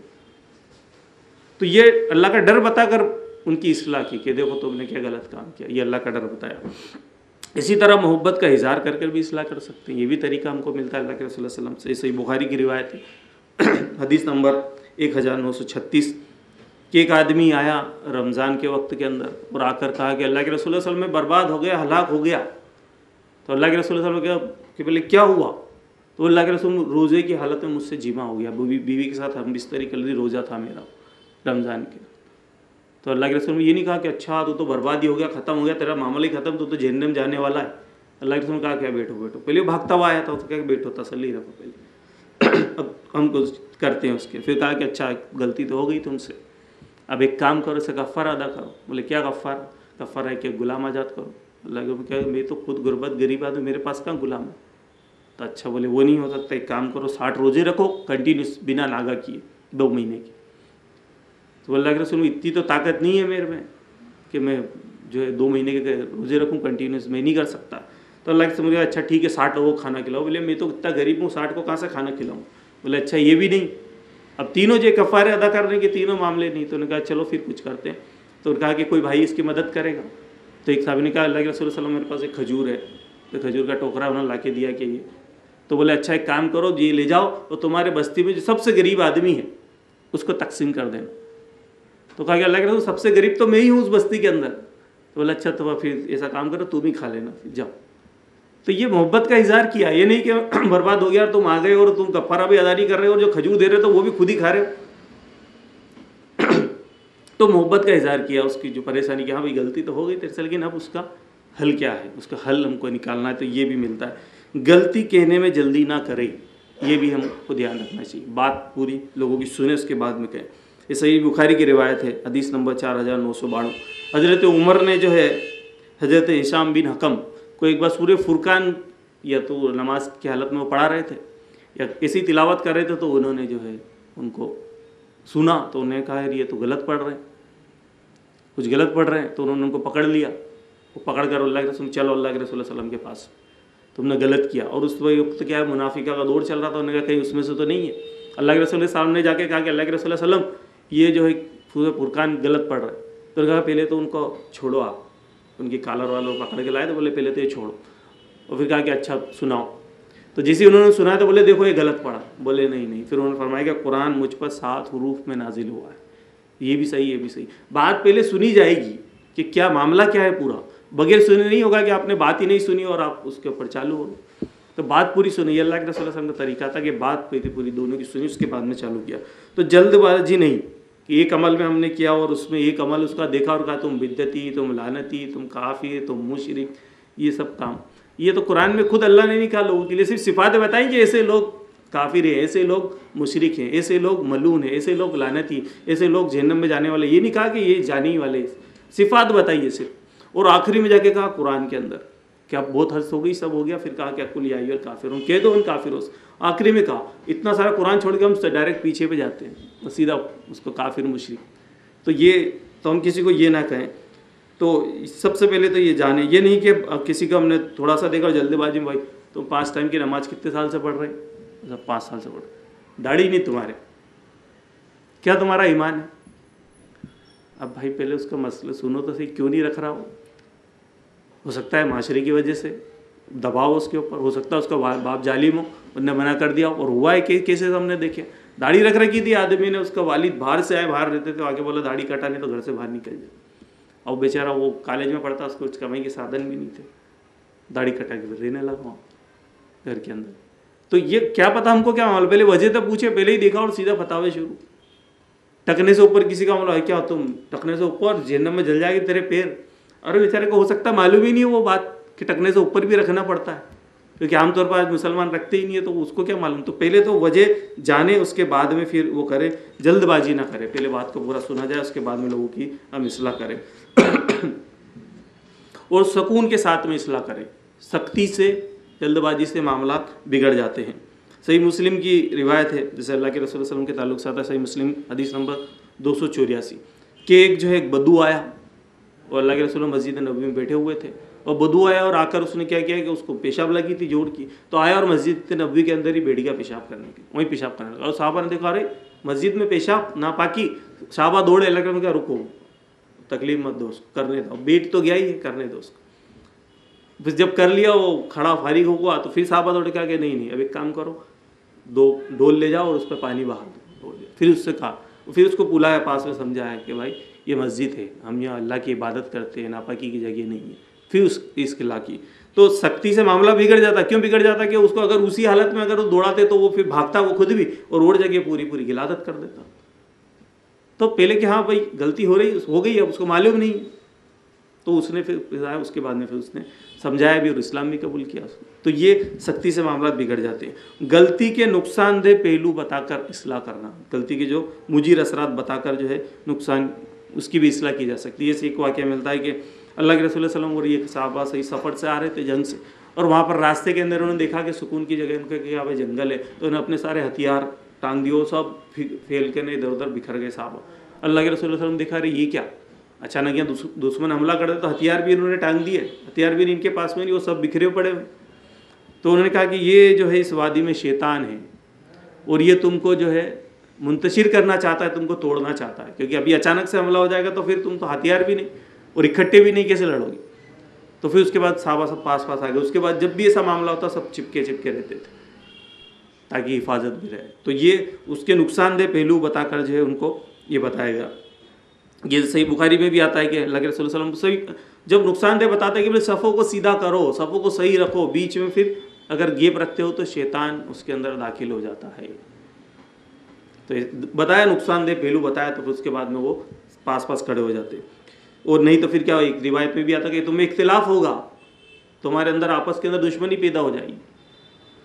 तो ये अल्लाह का डर बताकर उनकी इस्लाह की कि देखो तुमने क्या गलत काम किया, ये अल्लाह का डर बताया। इसी तरह मोहब्बत का इजहार कर भी इस्लाह कर सकते हैं, ये भी तरीका हमको मिलता है अल्लाह के रसूल सल्लल्लाहु अलैहि वसल्लम से। सही बुखारी की रिवायत है, हदीस नंबर 1936, कि एक आदमी आया रमज़ान के वक्त के अंदर और आकर कहा कि अल्लाह के रसूल सल्लल्लाहु अलैहि वसल्लम में बर्बाद हो गया, हलाक हो गया। तो अल्लाह के रसूल सल्लल्लाहु अलैहि वसल्लम कहा कि बोले क्या हुआ, तो अल्लाह के रसूल रोज़े की हालत में मुझसे जिमा हो गया, बीवी के साथ हम बिस्तरी कर ली, रोज़ा था मेरा रमज़ान के। तो अल्लाह के रसूल ने ये नहीं कहा कि अच्छा तू तो बर्बादी हो गया, ख़त्म हो गया, तेरा मामला ही ख़त्म, तू तो जहन्नम जाने वाला है। अल्लाह के रसूल ने कहा क्या बैठो, पहले भागता हुआ आया था, तो क्या बैठो तसल्ली रखो पहले अब हम कुछ करते हैं उसके। फिर कहा कि अच्छा गलती तो हो गई तुमसे, अब एक काम करो, इसे गफ़ार अदा करो। बोले क्या गफ़ार है कि गुलाम आज़ाद करो। अल्लाह के क्या, मैं तो खुद गुरबत गरीब आदमी, मेरे पास कहाँ गुलाम है। तो अच्छा बोले वो नहीं हो सकता, एक काम करो 60 रोज़े रखो कंटिन्यूस बिना नागा किए 2 महीने की। तो अल्लाह के रसूल इतनी तो ताकत नहीं है मेरे में कि मैं जो है 2 महीने के रोज़े रखूँ कंटिन्यूस, मैं नहीं कर सकता। तो अल्लाह के समझ अच्छा ठीक है 60 लोगों को खाना खिलाओ। बोले मैं तो इतना गरीब हूँ, 60 को कहाँ से खाना खिलाऊँ। बोले अच्छा ये भी नहीं, अब तीनों जो कफ़ारे अदा करने के तीनों मामले नहीं। तो उन्होंने कहा चलो फिर कुछ करते हैं। तो उन्होंने कहा कि कोई भाई इसकी मदद करेगा। तो एक साहब ने कहा अल्लाह के रसूल सल्लल्लाहु अलैहि वसल्लम मेरे पास एक खजूर है, तो खजूर का टोकरा उन्होंने ला के दिया कि ये। तो बोले अच्छा एक काम करो, ये ले जाओ और तुम्हारे बस्ती में जो सबसे गरीब आदमी है उसको तकसीम कर देना। तो कहा कि अल्लाह के रसूल सबसे गरीब तो मैं ही हूँ उस बस्ती के अंदर। तो बोला अच्छा तो फिर ऐसा काम करो तुम ही खा लेना, फिर जाओ। तो ये मोहब्बत का इजहार किया, ये नहीं कि बर्बाद हो गया तुम आ गए और तुम कफ़ारा भी अदा नहीं कर रहे हो और जो खजूर दे रहे हो तो वो भी खुद ही खा रहे हो। तो मोहब्बत का इजहार किया, उसकी जो परेशानी की हाँ भाई गलती तो हो गई तेरे से, लेकिन अब उसका हल क्या है, उसका हल हमको निकालना है। तो ये भी मिलता है गलती कहने में जल्दी ना करें, ये भी हमको ध्यान रखना चाहिए। बात पूरी लोगों की सुने उसके बाद में कहें। ये सही बुखारी की रिवायत है, हदीस नंबर 4992। हज़रत उमर ने जो है हज़रत हिशाम बिन हकम को एक बार सूरह फुरकान या तो नमाज की हालत में वो पढ़ा रहे थे या ऐसी तिलावत कर रहे थे, तो उन्होंने जो है उनको सुना तो उन्होंने कहा ये तो गलत पढ़ रहे हैं, कुछ गलत पढ़ रहे हैं। तो उन्होंने उनको पकड़ लिया, वो पकड़ कर अल्लाह के रसूल, चलो अल्लाह के रसूल सल्लल्लाहु अलैहि वसल्लम के पास, तुमने गलत किया। और उस वक्त क्या है, मुनाफिका का दौर चल रहा था। उन्होंने कहा कहीं उसमें से तो नहीं है। अल्लाह के रसूल के सामने जाके कहा कि अल्लाह के रसूल सल्लल्लाहु अलैहि वसल्लम ये जो है सूरह फुरकान गलत पढ़ रहे हैं। तो कहा पहले तो उनको छोड़ो, आप उनकी कॉलर वालों पकड़ के लाए तो बोले पहले तो ये छोड़ो। और फिर कहा कि अच्छा सुनाओ। तो जैसे उन्होंने सुना तो बोले देखो ये गलत पढ़ा। बोले नहीं नहीं। फिर उन्होंने फरमाया कि कुरान मुझ पर 7 हुरूफ में नाजिल हुआ है, ये भी सही ये भी सही। बात पहले सुनी जाएगी कि क्या मामला क्या है पूरा, बगैर सुने नहीं होगा कि आपने बात ही नहीं सुनी और आप उसके ऊपर चालू हो। तो बात पूरी सुनी। अल्लाह के रसूल सल्लल्लाहु अलैहि वसल्लम का तरीका था कि बात पूरी दोनों की सुनी, उसके बाद में चालू किया। तो जल्दबाजी नहीं कि एक अमल में हमने किया और उसमें एक अमल उसका देखा और कहा तुम बिद्दती, तुम लानती, तुम काफिर, तुम मुशरिक, ये सब काम। ये तो कुरान में खुद अल्लाह ने नहीं कहा लोगों के लिए, सिर्फ सिफातें बताई कि ऐसे लोग काफिर हैं, ऐसे लोग मुशरिक हैं, ऐसे लोग मलून हैं, ऐसे लोग लानती, ऐसे लोग जहन्नम में जाने वाले। ये नहीं कहा कि ये जाने वाले, सिफात बताइए सिर्फ। और आखिरी में जाके कहा कुरान के अंदर क्या बहुत हद हो गई, सब हो गया। फिर कहा कि कुल या अय्युहल काफिरून, कह दो उन काफिरों से। आखिरी में कहा, इतना सारा कुरान छोड़ के हम डायरेक्ट पीछे पे जाते हैं, सीधा उसको काफिर मुशरिक। तो ये तो हम किसी को ये ना कहें। तो सबसे पहले तो ये जाने, ये नहीं कि किसी को हमने थोड़ा सा देखा जल्दबाजी में, भाई तुम 5 टाइम की नमाज कितने साल से पढ़ रहे हैं? 5 साल से पढ़ रहे। दाढ़ी नहीं तुम्हारे, क्या तुम्हारा ईमान है? अब भाई पहले उसका मसला सुनो तो सही, क्यों नहीं रख रहा हो सकता है माशरे की वजह से दबाव उसके ऊपर, हो सकता है उसका बाप जालिम हो, उनने मना कर दिया। और हुआ है केसेस हमने देखे, दाढ़ी रख रखी थी आदमी ने, उसका वालिद बाहर से आए, बाहर रहते थे, आगे बोला दाढ़ी कटा नहीं तो घर से बाहर निकल जाए। और बेचारा वो कॉलेज में पढ़ता, उसको कुछ कमाई के साधन भी नहीं थे, दाढ़ी कटा के रहने लगा वहाँ घर के अंदर। तो ये क्या पता हमको क्या मामला, पहले वजह तो पूछे, पहले ही देखा और सीधा फतावे शुरू। टकने से ऊपर किसी का मामला है क्या, तुम टकने से ऊपर जहन्नम में जल जाएगी तेरे पैर। अरे बेचारे को हो सकता है मालूम ही नहीं है वो बात कि टकने से ऊपर भी रखना पड़ता है, क्योंकि आमतौर पर आज मुसलमान रखते ही नहीं है, तो उसको क्या मालूम। तो पहले तो वजह जाने, उसके बाद में फिर वो करे, जल्दबाजी ना करे, पहले बात को पूरा सुना जाए, उसके बाद में लोगों की हम इस्लाह करें और सुकून के साथ में इस्लाह करें। सख्ती से, जल्दबाजी से मामला बिगड़ जाते हैं। सही मुस्लिम की रिवायत है, जैसे अल्लाह के रसूल सल्लल्लाहु अलैहि वसल्लम के ताल्लुक से आता है, सही मुस्लिम हदीस नंबर 284 कि एक जो है एक बदू आया और अल्लाह के रसूल मस्जिद नबी में बैठे हुए थे, और बदू आया और आकर उसने क्या किया कि उसको पेशाब लगी थी जोड़ की, तो आया और मस्जिद नबी के अंदर ही बैठ गया पेशाब करने के, वहीं पेशाब करने लगा। और साहबा ने देखा अरे मस्जिद में पेशाब नापाकी, साहबा दौड़े, अल्लाह के क्या रुको, तकलीफ मत दो उसको, करने दो, बैठ तो गया ही है, करने दो उसको। फिर जब कर लिया वो खड़ा फारिग हुआ, तो फिर साहबा दौड़े कहा कि नहीं अब एक काम करो, 2 डोल ले जाओ और उस पर पानी बहा दो। फिर उससे कहा, फिर उसको बुलाया पास में, समझाया कि भाई ये मस्जिद है, हम यहाँ अल्लाह की इबादत करते हैं, नापाकी की जगह नहीं है। फिर इसके ला की, तो सख्ती से मामला बिगड़ जाता। क्यों बिगड़ जाता कि उसको अगर उसी हालत में अगर वो दौड़ाते तो वो फिर भागता वो खुद भी, और और जगह पूरी गिलादत कर देता। तो पहले कि हाँ भाई गलती हो गई, अब उसको मालूम नहीं, तो उसने फिर उसके बाद में फिर उसने समझाया भी और इस्लाम भी कबूल किया। तो ये सख्ती से मामला बिगड़ जाते हैं। गलती के नुकसानदेह पहलू बताकर इस्लाह करना, गलती के जो मुजीर असरात बताकर जो है नुकसान, उसकी भी इस्लाह की जा सकती है। जैसे एक वाक़या मिलता है कि अल्लाह के रसूल सल्लल्लाहु अलैहि वसल्लम और एक साहबा सही सफ़र से आ रहे थे जंग से, और वहाँ पर रास्ते के अंदर उन्होंने देखा कि सुकून की जगह, उनके क्या भाई जंगल है, तो उन्होंने अपने सारे हथियार टांग दिए, सब फैल के इधर उधर बिखर गए साहबा। अल्लाह के रसूल सल्लल्लाहु अलैहि वसल्लम देखा रहे ये क्या, अचानक यहाँ दुश्मन हमला कर दे, तो हथियार भी इन्होंने टांग दिए, हथियार भी इनके पास में नहीं, वो सब बिखरे पड़े हुए। तो उन्होंने कहा कि ये जो है इस वादी में शैतान है और ये तुमको जो है मुंतशिर करना चाहता है, तुमको तोड़ना चाहता है, क्योंकि अभी अचानक से हमला हो जाएगा तो फिर तुम तो हथियार भी नहीं और इकट्ठे भी नहीं, कैसे लड़ोगे। तो फिर उसके बाद साहबा सब पास आ गए। उसके बाद जब भी ऐसा मामला होता सब चिपके रहते थे ताकि हिफाजत भी रहे। तो ये उसके नुकसानदेह पहलू बताकर जो है उनको ये बताएगा। ये सही बुखारी में भी आता है कि अल्लाह के रसूल सल्लल्लाहु अलैहि वसल्लम सही जब नुकसानदेह बताता है कि भाई सफ़ों को सीधा करो, सफ़ों को सही रखो, बीच में फिर अगर गैप रखते हो तो शैतान उसके अंदर दाखिल हो जाता है। तो बताया नुकसानदेह पहलू बताया, तो फिर उसके बाद में वो पास खड़े हो जाते। और नहीं तो फिर क्या, एक रिवायत में भी आता कि तुम्हें इख्तिलाफ होगा, तुम्हारे अंदर आपस के अंदर दुश्मनी पैदा हो जाएगी,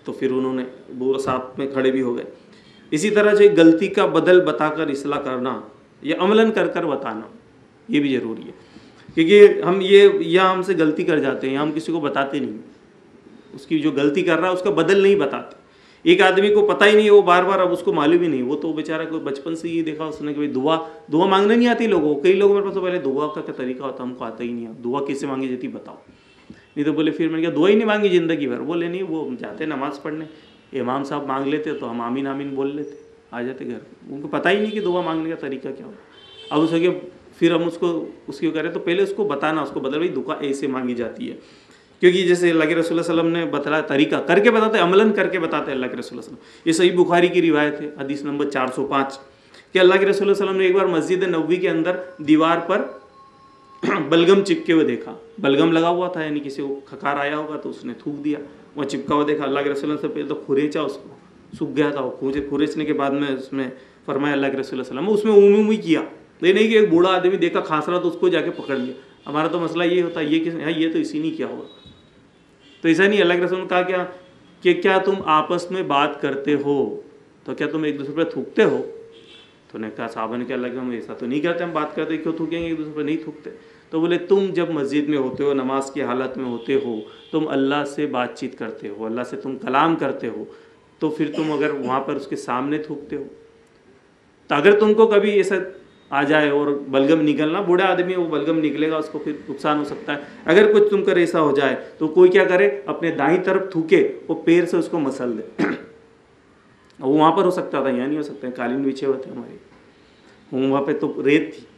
तो फिर उन्होंने वो साथ में खड़े भी हो गए। इसी तरह से गलती का बदल बताकर इस्लाह करना या अमलन कर कर बताना ये भी ज़रूरी है, क्योंकि हम ये या हमसे गलती कर जाते हैं या हम किसी को बताते नहीं, उसकी जो गलती कर रहा है उसका बदल नहीं बताते। एक आदमी को पता ही नहीं है, वो बार बार अब उसको मालूम ही नहीं, वो तो बेचारा कोई बचपन से ही देखा उसने कि भाई दुआ मांगने नहीं आती लोगों को। कई लोगों मेरे पास तो पहले दुआ का क्या तरीका होता है हमको आता ही नहीं है, दुआ कैसे मांगी जाती बताओ। नहीं तो बोले फिर मैंने कहा दुआ ही नहीं मांगी ज़िंदगी भर। बोले नहीं, वो जाते नमाज़ पढ़ने, इमाम साहब मांग लेते तो हम आमीन आमीन बोल लेते, आ जाते घर। उनको पता ही नहीं कि दुआ मांगने का तरीका क्या होगा। अब उसके फिर हम उसको करें तो पहले उसको बताना, उसको बदल भाई दुआ ऐसे मांगी जाती है, क्योंकि जैसे अल्लाह के रसूल सल्लल्लाहु अलैहि वसल्लम ने बताया तरीका करके बताते, अमलन करके बताते अल्लाह के रसूल सल्लल्लाहु अलैहि वसल्लम। ये सही बुखारी की रिवायत है, हदीस नंबर 405, कि अल्लाह के रसूल सल्लल्लाहु अलैहि वसल्लम ने एक बार मस्जिद नबवी के अंदर दीवार पर बलगम चिपके हुए देखा। बलगम लगा हुआ था, यानी किसी को खकार आया होगा तो उसने थूक दिया, वह चिपका हुआ देखा। अल्लाह के रसूल से पहले तो खुरेचा, उसको सूख गया था, वो खुरेचने के बाद में उसमें फरमाया अल्लाह के रसूल सल्लल्लाहु अलैहि वसल्लम, उसमें उमी किया। ये नहीं कि एक बूढ़ा आदमी देखा खांस रहा तो उसको जाके पकड़ लिया। हमारा तो मसला ये होता है, ये तो इसी नहीं किया होगा, तो ऐसा नहीं। अल्लाह के रसूल ने कहा क्या कि क्या तुम आपस में बात करते हो तो क्या तुम एक दूसरे पर थूकते हो? तो उन्होंने कहा, साहबा ने क्या लगा, हम ऐसा तो नहीं करते, हम बात करते क्यों थूकेंगे, एक दूसरे पर नहीं थूकते। तो बोले तुम जब मस्जिद में होते हो, नमाज की हालत में होते हो, तुम अल्लाह से बातचीत करते हो, अल्लाह से तुम कलाम करते हो, तो फिर तुम अगर वहाँ पर उसके सामने थूकते हो तो अगर तुमको कभी ऐसा आ जाए और बलगम निकलना, बूढ़ा आदमी है वो बलगम निकलेगा, उसको फिर नुकसान हो सकता है। अगर कुछ तुम कर ऐसा हो जाए तो कोई क्या करे, अपने दाईं तरफ थूके, वो पैर से उसको मसल दे। वो वहाँ पर हो सकता था, यहाँ नहीं हो सकता है, कालीन बिछे हुए थे हमारे, वहाँ पे तो रेत थी।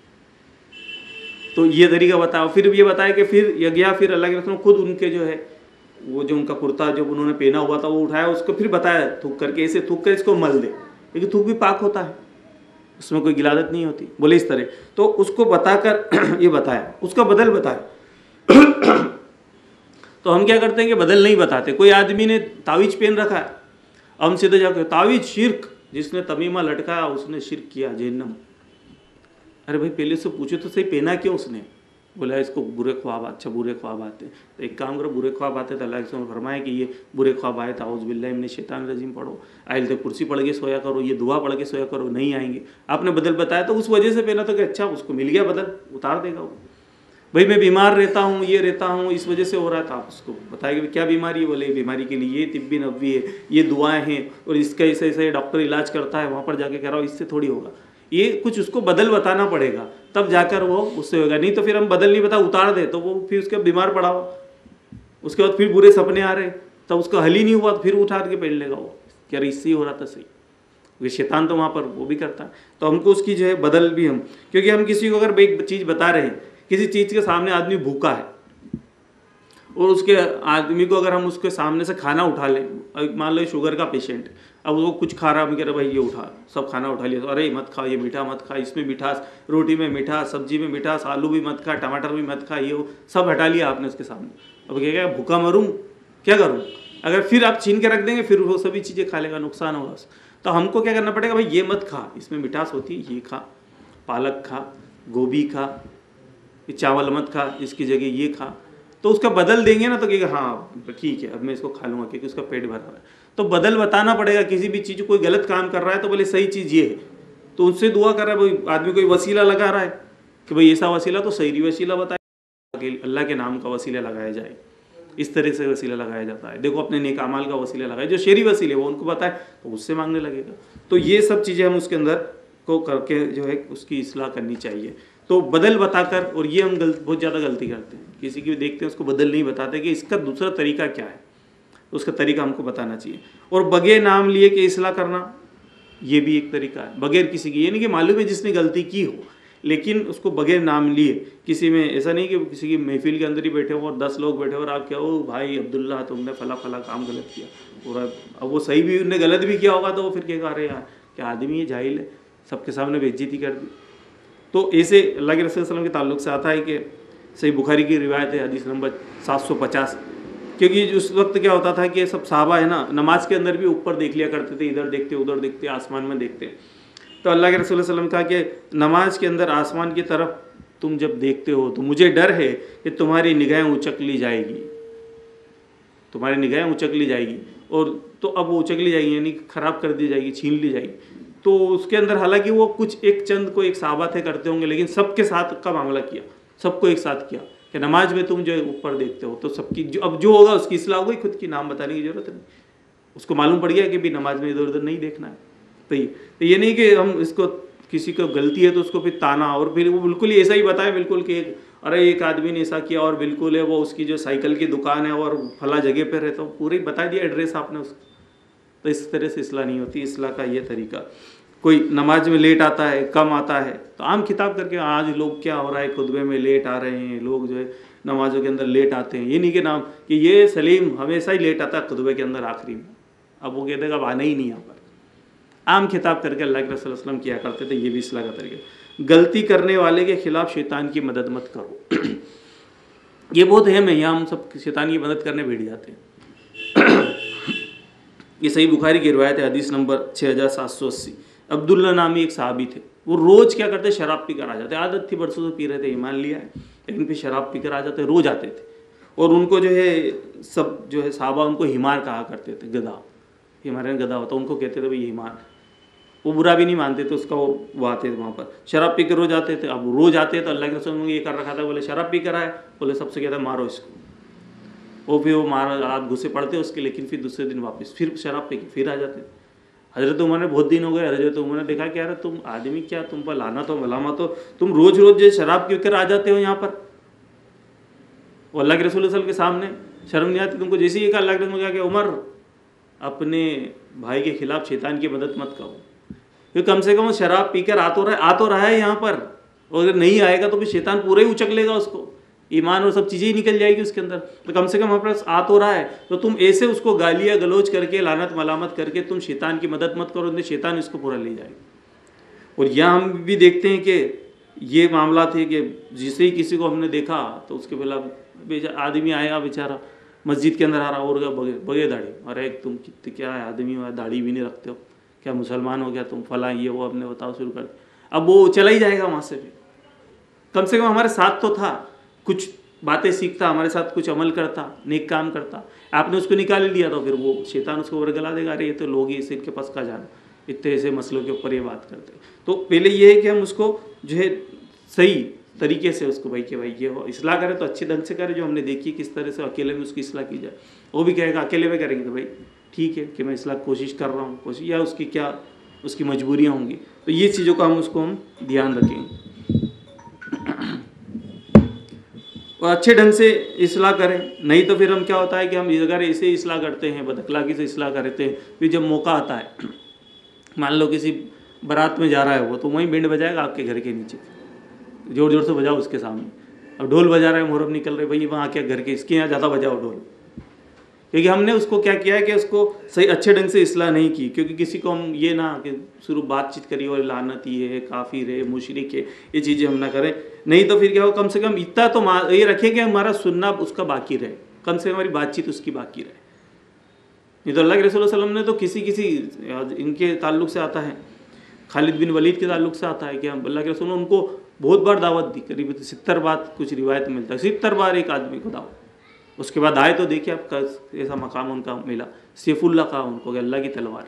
तो ये तरीका बताओ। फिर ये बताया कि फिर ये गया, फिर अल्लाह के रसूल खुद उनके जो है वो जो उनका कुर्ता जो उन्होंने पहना हुआ था वो उठाया, उसको फिर बताया थूक करके, ऐसे थूक कर इसको मल दे, क्योंकि थूक भी पाक होता है, उसमें कोई गिलादत नहीं होती। बोले इस तरह, तो उसको बताकर ये बताया, उसका बदल बताया। तो हम क्या करते हैं कि बदल नहीं बताते। कोई आदमी ने तावीज पहन रखा है, हम सीधे जाकर तावीज शिर्क, जिसने तमीमा लटकाया उसने शिर्क किया, जहन्नम। अरे भाई पहले से पूछो तो सही, पहना क्यों उसने? बोला इसको बुरे ख्वाब, अच्छा बुरे ख्वाब आते हैं, तो एक काम करो, बुरे ख्वाब आते तो अल्लाह ने फरमाया कि ये बुरे ख्वाब आए तो औज़ु बिल्लाहि मिनश शैतानिर रजीम पढ़ो, आयत कुर्सी पढ़ के सोया करो, ये दुआ पढ़ के सोया करो, नहीं आएंगे। आपने बदल बताया तो उस वजह से पहना तो कि अच्छा उसको मिल गया बदल, उतार देगा वो। भाई मैं बीमार रहता हूँ, ये रहता हूँ, इस वजह से हो रहा था, आप उसको बताएंगे क्या बीमारी है? बोले बीमारी के लिए ये तिब्बी नबवी है, ये दुआएं हैं और इसका ऐसे ऐसे डॉक्टर इलाज करता है, वहाँ पर जाके कह रहा हूँ, इससे थोड़ी होगा। ये कुछ उसको बदल बताना पड़ेगा, तब जाकर वो उससे होगा। नहीं तो फिर हम बदल नहीं बता उतार दे तो वो फिर उसके बीमार पड़ा हुआ, उसके बाद फिर बुरे सपने आ रहे, तब उसका हल ही नहीं हुआ तो फिर उठा के पहन लेगा वो, क्या इससे ही हो रहा था सही। क्योंकि शैतान तो वहाँ पर वो भी करता है, तो हमको उसकी जो है बदल भी हम, क्योंकि हम किसी को अगर एक चीज़ बता रहे हैं, किसी चीज़ के सामने आदमी भूखा है और उसके आदमी को अगर हम उसके सामने से खाना उठा लें, मान लो शुगर का पेशेंट, अब वो कुछ खा रहा है, हम कह रहे भाई ये उठा, सब खाना उठा लिया, तो अरे मत खा, ये मीठा मत खा, इसमें मिठास, रोटी में मिठास, सब्जी में मिठास, आलू भी मत खा, टमाटर भी मत खा, ये वो सब हटा लिया आपने उसके सामने। अब क्या भूखा मरूँ, क्या करूँ? अगर फिर आप छीन के रख देंगे फिर वो सभी चीज़ें खा लेगा, नुकसान होगा। तो हमको क्या करना पड़ेगा, भाई ये मत खा, इसमें मिठास होती है, ये खा, पालक खा, गोभी खा, चावल मत खा, इसकी जगह ये खा। तो उसका बदल देंगे ना तो कहेगा हाँ ठीक है अब मैं इसको खा लूँगा क्योंकि उसका पेट भरा है। तो बदल बताना पड़ेगा। किसी भी चीज़, कोई गलत काम कर रहा है तो बोले सही चीज़ ये है, तो उनसे दुआ कर रहा है, भाई आदमी कोई वसीला लगा रहा है कि भाई ऐसा वसीला, तो सही वसीला बताए, अल्लाह के नाम का वसीला लगाया जाए, इस तरह से वसीला लगाया जाता है। देखो अपने नेक अमाल का वसीला लगाए, जो शरी वसीले वो उनको बताए तो उससे मांगने लगेगा। तो ये सब चीज़ें हम उसके अंदर को करके जो है उसकी इस्लाह करनी चाहिए। तो बदल बताकर, और ये हम बहुत ज़्यादा गलती करते हैं, किसी की देखते हैं उसको बदल नहीं बताते कि इसका दूसरा तरीका क्या है, उसका तरीका हमको बताना चाहिए। और बगैर नाम लिए कि इस्लाह करना, ये भी एक तरीका है, बगैर किसी की, ये नहीं कि मालूम है जिसने गलती की हो, लेकिन उसको बगैर नाम लिए, किसी में ऐसा नहीं कि किसी की महफिल के अंदर ही बैठे हो और 10 लोग बैठे हो और आप क्या हो भाई अब्दुल्ला तुमने फला फला काम गलत किया, और अब वो सही भी उनने गलत भी किया होगा तो वो फिर क्या कह रहे यार क्या आदमी है, जाहिल है, सबके सामने बेइज्जती कर दी। तो ऐसे अल्लाह के रसूल सल्लल्लाहु अलैहि वसल्लम के ताल्लुक से आता है कि सही बुखारी की रिवायत है, हदीस नंबर 750, क्योंकि उस वक्त क्या होता था कि सब साहबा है ना, नमाज के अंदर भी ऊपर देख लिया करते थे, इधर देखते उधर देखते, आसमान में देखते। तो अल्लाह के रसूल सल्लल्लाहु अलैहि वसल्लम कहा कि नमाज के अंदर आसमान की तरफ तुम जब देखते हो तो मुझे डर है कि तुम्हारी निगाहें उचक ली जाएगी, तुम्हारी निगाहें उचक ली जाएगी और तो अब वो उचक ली जाएगी, यानी ख़राब कर दी जाएगी, छीन ली जाएगी। तो उसके अंदर हालांकि वो कुछ एक चंद को एक साहबा थे करते होंगे, लेकिन सबके साथ का मामला किया, सबको एक साथ किया कि नमाज में तुम जो ऊपर देखते हो तो सबकी अब जो होगा उसकी इस्लाह हो गई, खुद की नाम बताने की जरूरत नहीं, उसको मालूम पड़ गया कि भी नमाज में इधर उधर नहीं देखना है। तो ये नहीं कि हम इसको किसी को गलती है तो उसको फिर ताना, और फिर वो बिल्कुल ही ऐसा ही बताए बिल्कुल कि अरे एक आदमी ने ऐसा किया और बिल्कुल है वो उसकी जो साइकिल की दुकान है और फला जगह पर है, तो पूरे बता दिया एड्रेस आपने उसको। तो इस तरह से इस्लाह नहीं होती। इस्लाह का ये तरीका, कोई नमाज में लेट आता है, कम आता है, तो आम खिताब करके आज लोग क्या हो रहा है, खुतबे में लेट आ रहे हैं, लोग जो है नमाजों के अंदर लेट आते हैं। ये नहीं कि नाम कि ये सलीम हमेशा ही लेट आता है खुतबे के अंदर आखिरी में, अब वो कहते हैं अब आना ही नहीं यहाँ पर। आम खिताब करके अल्लाह के रसूल सल्लल्लाहु अलैहि वसल्लम किया करते थे। ये भी इस्लाह का तरीका। गलती करने वाले के खिलाफ शैतान की मदद मत करो। ये बहुत अहम है, यहाँ हम सब शैतान की मदद करने बैठ जाते हैं। ये सही बुखारी की रिवायत है, हदीस नंबर 6780। अब्दुल्ला नामी एक सहाबी थे, वो रोज़ क्या करते, शराब पीकर आ जाते, आदत थी बरसों से पी रहे थे, ईमान लिया है, लेकिन फिर शराब पीकर आ जाते, रोज़ आते थे। और उनको जो है सब जो है साहबा उनको हिमार कहा करते थे, गधा, हिमालयन गधा होता, उनको कहते थे भाई हिमार। वो बुरा भी नहीं मानते थे उसका, वो आते थे वहाँ पर शराब पी कर रोज़ आते थे। अब रोज़ आते तो अल्लाह के रसूल ने ये कर रखा था, बोले शराब पी कर आए, बोले सबसे कहता मारो इसको। वो फिर वो मारा, आप गुस्से पड़ते उसके, लेकिन फिर दूसरे दिन वापस फिर शराब पी के फिर आ जाते थे। हजरत उमर ने बहुत दिन हो गए, हजरत उमर ने देखा कि यार तुम आदमी क्या, तुम पर लाना तो मलामा, तो तुम रोज़ रोज़ जो शराब पी कर आ जाते हो यहाँ पर, वो अल्लाह के रसूल सल्लल्लाहु अलैहि वसल्लम के सामने शर्म नहीं आती तुमको? जैसे ही अल्लाह के रसूल ने कहा कि उमर अपने भाई के खिलाफ शैतान की मदद मत करो, क्योंकि कम से कम शराब पीकर आ तो रहा है यहाँ पर, और अगर नहीं आएगा तो फिर शैतान पूरा ही उचक लेगा उसको, ईमान और सब चीज़ें ही निकल जाएगी उसके अंदर। तो कम से कम हमारे पास आ तो रहा है, तो तुम ऐसे उसको गालियाँ गलोच करके लानत मलामत करके तुम शैतान की मदद मत करो, नहीं शैतान इसको पूरा ले जाएगा। और यहाँ हम भी देखते हैं कि ये मामला थे कि जिसे ही किसी को हमने देखा तो उसके खिलाफ आदमी आया बेचारा मस्जिद के अंदर आ रहा, और बगे दाढ़ी, अरे तुम कितने क्या है आदमी हो, दाढ़ी भी नहीं रखते हो, क्या मुसलमान हो गया तुम, फला ये वो अपने बताओ शुरू कर। अब वो चला ही जाएगा वहाँ से, फिर कम से कम हमारे साथ तो था, कुछ बातें सीखता, हमारे साथ कुछ अमल करता, नेक काम करता। आपने उसको निकाल लिया तो फिर वो शैतान उसको वरगला देगा, अरे ये तो लोग ही इसे इनके पास का जाना, इतने ऐसे मसलों के ऊपर ये बात करते। तो पहले ये है कि हम उसको जो है सही तरीके से उसको भाई कि भाई ये हो इस्लाह करे तो अच्छे ढंग से करे, जो हमने देखी किस तरह से अकेले में उसकी इस्लाह की जाए। वो भी कहेगा अकेले में करेंगे तो भाई ठीक है कि मैं इस्लाह कोशिश कर रहा हूँ, कोशिश, या उसकी क्या उसकी मजबूरियाँ होंगी, तो ये चीज़ों का हम ध्यान रखेंगे और अच्छे ढंग से इस्लाह करें। नहीं तो फिर हम क्या होता है कि हम अगर ऐसे इस्लाह करते हैं, बदअखलाकी से इस्लाह करते हैं, फिर जब मौका आता है, मान लो किसी बारात में जा रहा है वो, तो वहीं बैंड बजाएगा आपके घर के नीचे, जोर जोर से बजाओ उसके सामने। अब ढोल बजा रहा है, मुहर्रम निकल रहे, भाई वहाँ क्या घर के इसके यहाँ ज़्यादा बजाओ ढोल, क्योंकि हमने उसको क्या किया है कि उसको सही अच्छे ढंग से इस्लाह नहीं की। क्योंकि किसी को हम ये ना कि शुरू बातचीत करिए और लानती है, काफिर है, मुशरिक है, ये चीज़ें हम ना करें। नहीं तो फिर क्या हो, कम से कम इतना तो ये रखें कि हमारा सुनना उसका बाकी रहे, कम से कम हमारी बातचीत उसकी बाकी रहे। नहीं तो अल्लाह के रसूल सल्लल्लाहु अलैहि वसल्लम ने तो किसी इनके ताल्लुक से आता है, खालिद बिन वलीद के ताल्लुक से आता है कि हम अल्लाह के रसूल ने उनको बहुत बार दावत दी, करीब 70 बार कुछ रिवायत मिलता है, 70 बार एक आदमी को दावत। उसके बाद आए तो देखिए आपका ऐसा मकाम उनका मिला, सैफुल्लाह कहा उनको, अल्लाह की तलवार।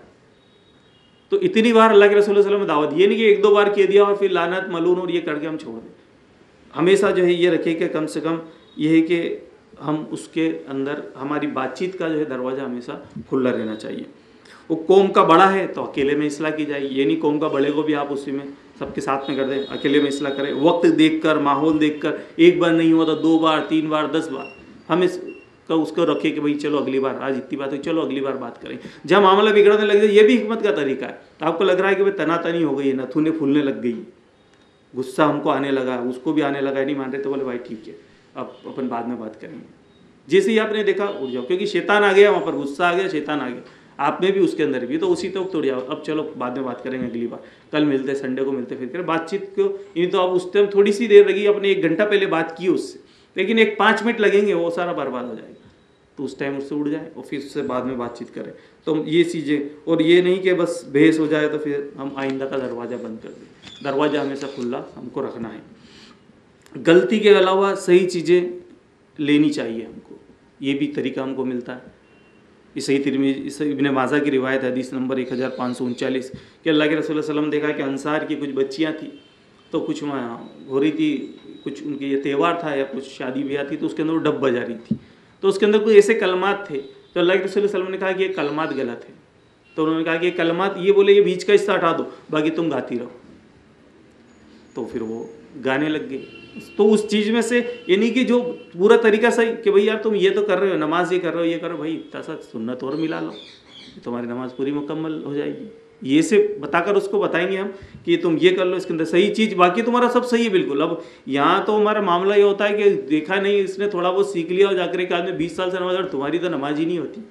तो इतनी बार अल्लाह के रसूल सल्लल्लाहु अलैहि वसल्लम ने दावत, ये नहीं कि एक दो बार कह दिया और फिर लानत मलून और ये करके हम छोड़ दें। हमेशा जो है ये रखें कि कम से कम ये है कि हम उसके अंदर हमारी बातचीत का जो है दरवाज़ा हमेशा खुला रहना चाहिए। वो कौम का बड़ा है तो अकेले में इस्लाह की जाए, ये नहीं कौम का बड़े को भी आप उसी में सबके साथ में कर दें, अकेले में इस्लाह करें। वक्त देखकर, माहौल देखकर, एक बार नहीं हुआ तो 2 बार 3 बार 10 बार हम इसका उसको रखें कि भाई चलो अगली बार, आज इतनी बात हुई, चलो अगली बार बात करें। जब मामला बिगड़ने लग जाए, ये भी हिकमत का तरीका है। आपको लग रहा है कि भाई तनातनी हो गई है, नथुने फूलने लग गई, गुस्सा हमको आने लगा, उसको भी आने लगा, नहीं मान रहे, तो बोले भाई ठीक है अब अपन बाद में बात करेंगे। जैसे ही आपने देखा उठ जाओ, क्योंकि शैतान आ गया वहाँ पर, गुस्सा आ गया, शैतान आ गया, आप में भी उसके अंदर भी, तो उसी तक उड़ जाओ, अब चलो बाद में बात करेंगे अगली बार, कल मिलते, संडे को मिलते, फिर करें बातचीत को। ये तो अब उस टाइम थोड़ी सी देर लगी, अपने 1 घंटा पहले बात की उससे, लेकिन एक 5 मिनट लगेंगे, वो सारा बर्बाद हो जाएगा। तो उस टाइम उससे उड़ जाए और फिर उससे बाद में बातचीत करें। तो ये चीज़ें, और ये नहीं कि बस बहस हो जाए तो फिर हम आइंदा का दरवाज़ा बंद कर दें। दरवाज़ा हमेशा खुला हमको रखना है। गलती के अलावा सही चीज़ें लेनी चाहिए हमको, ये भी तरीका हमको मिलता है। इस इब्न माजा की रिवायत हदीस नंबर 1539 कि अल्लाह के रसूल सल्लल्लाहु अलैहि वसल्लम देखा कि अंसार की कुछ बच्चियाँ थी, तो कुछ वहाँ हो रही थी, कुछ उनके ये त्यौहार था या कुछ शादी ब्याह थी, तो उसके अंदर वो डब बजा रही थी, तो उसके अंदर कुछ ऐसे कलमात थे, तो अल्लाह के रसूल सल्लल्लाहु अलैहि वसल्लम ने कहा कि ये कलमात गलत है। तो उन्होंने कहा कि ये कलमात, ये बोले ये बीच का हिस्सा हटा दो, बाकी तुम गाती रहो। तो फिर वो गाने लग गए। तो उस चीज़ में से ये नहीं कि जो पूरा तरीका सही कि भाई यार तुम ये तो कर रहे हो, नमाज ये कर रहे हो, ये करो, भाई इतना सा सुन्नत और मिला लो, तुम्हारी नमाज पूरी मुकम्मल हो जाएगी। ये से बताकर उसको बताएंगे हम कि तुम ये कर लो, इसके अंदर सही चीज़, बाकी तुम्हारा सब सही है बिल्कुल। अब यहाँ तो हमारा मामला ये होता है कि देखा नहीं, इसने थोड़ा बहुत सीख लिया और जाकर एक आदमी 20 साल से नमाज, और तुम्हारी तो नमाज ही नहीं होती।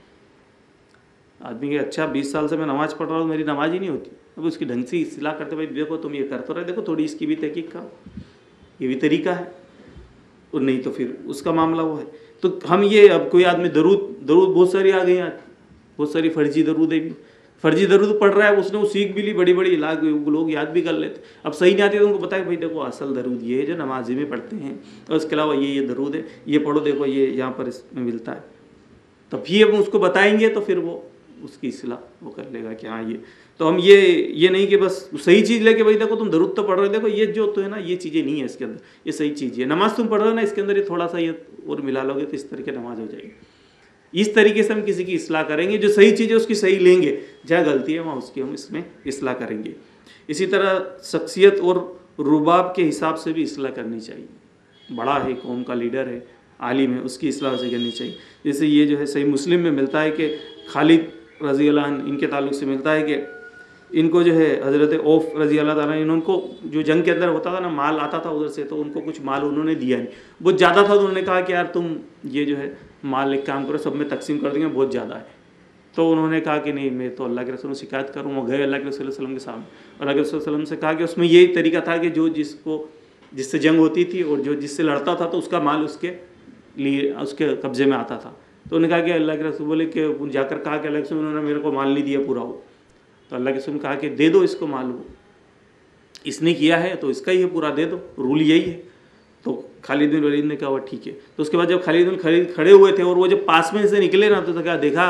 आदमी के अच्छा 20 साल से मैं नमाज़ पढ़ रहा हूँ, मेरी नमाज ही नहीं होती। अब उसकी ढंग से इस्लाह करते, भाई देखो तुम ये कर तो रहे, देखो थोड़ी इसकी भी तहकीक का, ये भी तरीका है, और नहीं तो फिर उसका मामला वो है। तो हम ये, अब कोई आदमी दरूद बहुत सारी आ गई आज, बहुत सारी फर्जी दरूद है भी, फर्जी दरूद पढ़ रहा है, उसने वो सीख भी ली, बड़ी बड़ी लोग याद भी कर लेते। अब सही नहीं आती तो उनको बताए भाई देखो असल दरूद ये है जो नमाजी में पढ़ते हैं, और उसके अलावा ये दरूद है, ये पढ़ो, देखो ये यहाँ पर इसमें मिलता है। तब फिर हम उसको बताएंगे तो फिर वो उसकी इस्लाह वो कर लेगा कि हाँ ये। तो हम ये नहीं कि बस सही चीज़ लेके भाई देखो तुम दरूद तो पढ़ रहे हो, देखो ये जो तो है ना, ये चीज़ें नहीं है इसके अंदर, ये सही चीज़ है। नमाज तुम पढ़ रहे हो ना, इसके अंदर ये थोड़ा सा ये और मिला लोगे तो इस तरह की नमाज हो जाएगी। इस तरीके से हम किसी की इस्लाह करेंगे, जो सही चीज़ है उसकी सही लेंगे, जहाँ गलती है वहाँ उसकी हम इसमें इस्लाह करेंगे। इसी तरह शख्सियत और रुबाब के हिसाब से भी इस्लाह करनी चाहिए। बड़ा है, कौम का लीडर है, आलिम है, उसकी इस्लाह से करनी चाहिए। जैसे ये जो है सही मुस्लिम में मिलता है कि खालिद रज़ी अल्लाह अन्हु, इनके ताल्लुक़ से मिलता है कि इनको जो है हज़रत औफ रज़ी अल्लाह ताला इनको जो जंग के अंदर होता था ना, माल आता था उधर से, तो उनको कुछ माल उन्होंने दिया नहीं, बहुत ज़्यादा था, तो उन्होंने कहा कि यार तुम ये जो है माल एक काम करो, सब में तकसीम कर देंगे, बहुत ज़्यादा है। तो उन्होंने कहा कि नहीं, मैं तो अल्लाह के रसूल से शिकायत करूँ। वो गए अल्लाह के रसूल सल्लल्लाहु अलैहि वसल्लम के सामने, और अल्लाह के रसूल सल्लल्लाहु अलैहि वसल्लम से कहा कि उसमें यही तरीका था कि जो जिससे जंग होती थी और जो जिससे लड़ता था तो उसका माल उसके लिए उसके कब्ज़े में आता था। तो उन्होंने कहा कि अल्लाह के रसूल बोले कि जाकर कहा कि अल्लाह के रसूल उन्होंने मेरे को माल नहीं दिया पूरा हो, तो अल्लाह के रसूल ने कहा कि दे दो इसको माल, वो इसने किया है तो इसका ही है, पूरा दे दो, रूल यही है। तो खालिद बिन वलीद ने कहा वो ठीक है। तो उसके बाद जब खालिद बिन वलीद खड़े हुए थे और वो जब पास में से निकले ना, तो क्या देखा,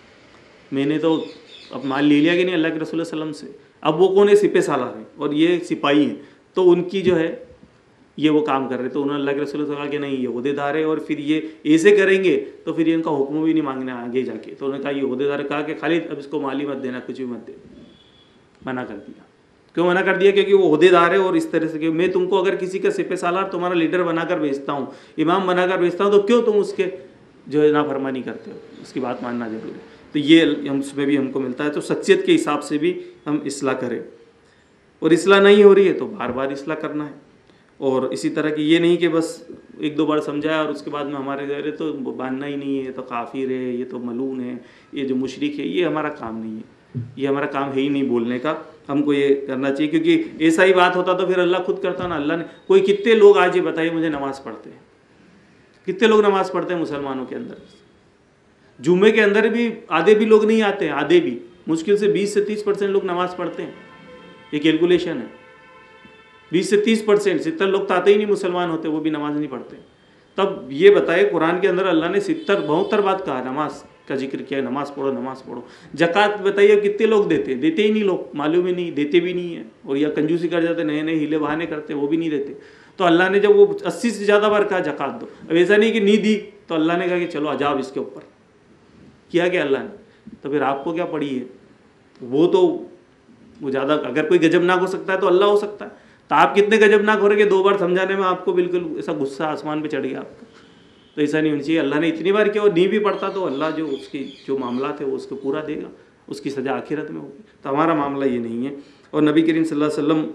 मैंने तो अब माल ले लिया कि नहीं अल्लाह के रसूल सल्लल्लाहु अलैहि वसल्लम से। अब वो कौन है, सिपह सालार है और ये सिपाही हैं, तो उनकी जो है ये वो काम कर रहे, तो उन्होंने अल्लाह के रसूल से कहा कि नहीं ये ओहदेदार है, और फिर ये ऐसे करेंगे तो फिर इनका हुक्म भी नहीं मांगना आगे जाके। तो उन्होंने कहा ये ओहदेदार, कहा कि खालिद अब इसको माली मत देना, कुछ भी मत दे, मना कर दिया। क्यों मना कर दिया? क्योंकि वो ओहदेदार है, और इस तरह से कि मैं तुमको अगर किसी का सिपह सालार तुम्हारा लीडर बनाकर भेजता हूँ, इमाम बनाकर भेजता हूँ, तो क्यों तुम उसके जो है नाफरमानी करते हो, उसकी बात मानना जरूरी है। तो ये हम उसमें भी हमको मिलता है। तो शख्सियत के हिसाब से भी हम इस्लाह करें, और इस्लाह नहीं हो रही है तो बार बार इस्लाह करना है। और इसी तरह की ये नहीं कि बस एक दो बार समझाया और उसके बाद में हमारे अरे तो बांधना ही नहीं है, तो काफिर है, ये तो मलून है, ये जो मुशरिक है, ये हमारा काम नहीं है, ये हमारा काम है ही नहीं बोलने का। हमको ये करना चाहिए, क्योंकि ऐसा ही बात होता तो फिर अल्लाह खुद करता ना। अल्लाह ने कोई कितने लोग आज ये बताइए मुझे नमाज़ पढ़ते हैं, कितने लोग नमाज़ पढ़ते हैं मुसलमानों के अंदर? जुम्मे के अंदर भी आधे भी लोग नहीं आते हैं, आधे भी, मुश्किल से 20 से 30% लोग नमाज़ पढ़ते हैं। ये कैलकुलेशन है, 20 से 30%, 70 लोग तो आते ही नहीं मुसलमान होते, वो भी नमाज नहीं पढ़ते। तब ये बताए कुरान के अंदर अल्लाह ने 72 बात कहा, नमाज का जिक्र किया, नमाज पढ़ो नमाज पढ़ो। ज़कात बताइए कितने लोग देते? देते ही नहीं लोग, मालूम ही नहीं, देते भी नहीं है, और या कंजूसी कर जाते, नए नए हीले बहाने करते, वो भी नहीं देते। तो अल्लाह ने जब वो 80 से ज़्यादा बार कहा ज़कात दो, अब ऐसा नहीं कि नहीं दी तो अल्लाह ने कहा कि चलो अजाब इसके ऊपर किया गया अल्लाह ने, तो फिर आपको क्या पड़ी है? वो तो वो ज़्यादा, अगर कोई गजबनाक हो सकता है तो अल्लाह हो सकता है। तो आप कितने गजबनाक हो रहे कि 2 बार समझाने में आपको बिल्कुल ऐसा गुस्सा आसमान पे चढ़ गया आपका? तो ऐसा नहीं होना चाहिए। अल्लाह ने इतनी बार किया और नहीं भी पढ़ता तो अल्लाह जो उसकी जो मामला थे वो उसको पूरा देगा, उसकी सज़ा आखिरत में होगी। तो हमारा मामला ये नहीं है। और नबी करीम सल्लल्लाहु अलैहि वसल्लम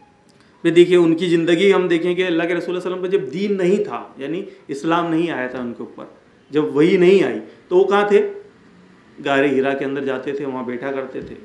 पे देखिए, उनकी ज़िंदगी हम देखेंगे, अल्लाह के रसूल सल्लल्लाहु अलैहि वसल्लम पर जब दीन नहीं था, यानी इस्लाम नहीं आया था उनके ऊपर, जब वही नहीं आई, तो वो कहाँ थे? गारे हिरा के अंदर जाते थे, वहाँ बैठा करते थे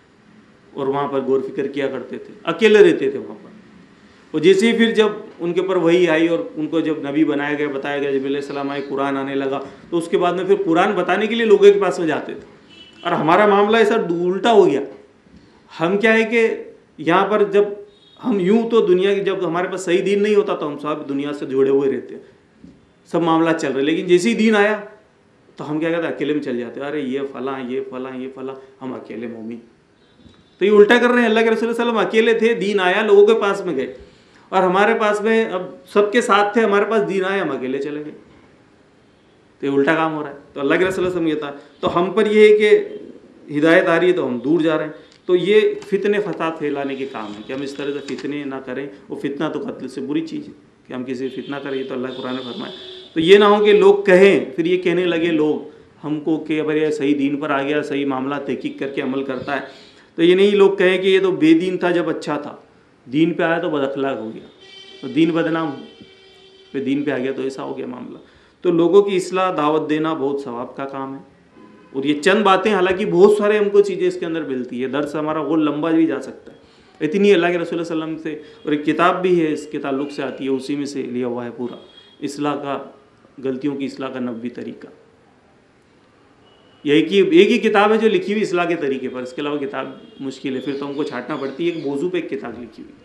और वहाँ पर गौर फिक्र किया करते थे, अकेले रहते थे वहाँ पर। और जैसे ही फिर जब उनके ऊपर वही आई और उनको जब नबी बनाया गया, बताया गया, जब अलैहिस्सलाम आए, कुरान आने लगा, तो उसके बाद में फिर कुरान बताने के लिए लोगों के पास में जाते थे। और हमारा मामला ऐसा उल्टा हो गया। हम क्या है कि यहाँ पर जब हम यूँ तो दुनिया की, जब हमारे पास सही दीन नहीं होता तो हम सब दुनिया से जुड़े हुए रहते, सब मामला चल रहे, लेकिन जैसे ही दीन आया तो हम क्या कहते हैं, अकेले में चल जाते हैं, अरे ये फलां ये फलां ये फलां, हम अकेले मोमिन। तो ये उल्टा कर रहे हैं। अल्लाह के रसूल सल्लल्लाहु अलैहि वसल्लम अकेले थे, दीन आया, लोगों के पास में गए, और हमारे पास में अब सबके साथ थे, हमारे पास दीन आया, हम अकेले चले गए। तो ये उल्टा काम हो रहा है। तो अल्लाह के रसूल सल्लल्लाहु अलैहि वसल्लम ये था, तो हम पर ये है कि हिदायत आ रही है तो हम दूर जा रहे हैं। तो ये फितने फसाद फैलाने के काम है कि हम इस तरह से फितने ना करें। वो फितना तो कत्ल से बुरी चीज़ है कि हम किसी फितना करें, तो अल्लाह कुरान में फरमाए। तो ये ना हो कि लोग कहें, फिर ये कहने लगे लोग हमको कि अगर ये सही दीन पर आ गया, सही मामला तहकीक करके अमल करता है, तो ये नहीं लोग कहें कि ये तो बेदीन था जब अच्छा था, दीन पे आया तो बदअखलाक हो गया, तो दीन बदनाम, फिर दीन पे आ गया तो ऐसा हो गया मामला। तो लोगों की इस्लाह दावत देना बहुत सवाब का काम है। और ये चंद बातें, हालांकि बहुत सारे हमको चीज़ें इसके अंदर मिलती है, दर्स हमारा वो लंबा भी जा सकता है, इतनी अल्लाह के रसूल सल्लल्लाहु अलैहि वसल्लम से। और एक किताब भी है इसके ताल्लुक़ से आती है, उसी में से लिया हुआ है पूरा, इस्लाह का, गलतियों की इस्लाह का 90 तरीका। एक ही किताब है जो लिखी हुई इस्लाह के तरीके पर, इसके अलावा किताब मुश्किल है, फिर तो हमको छांटना पड़ती है, एक मौजू पे एक किताब लिखी हुई।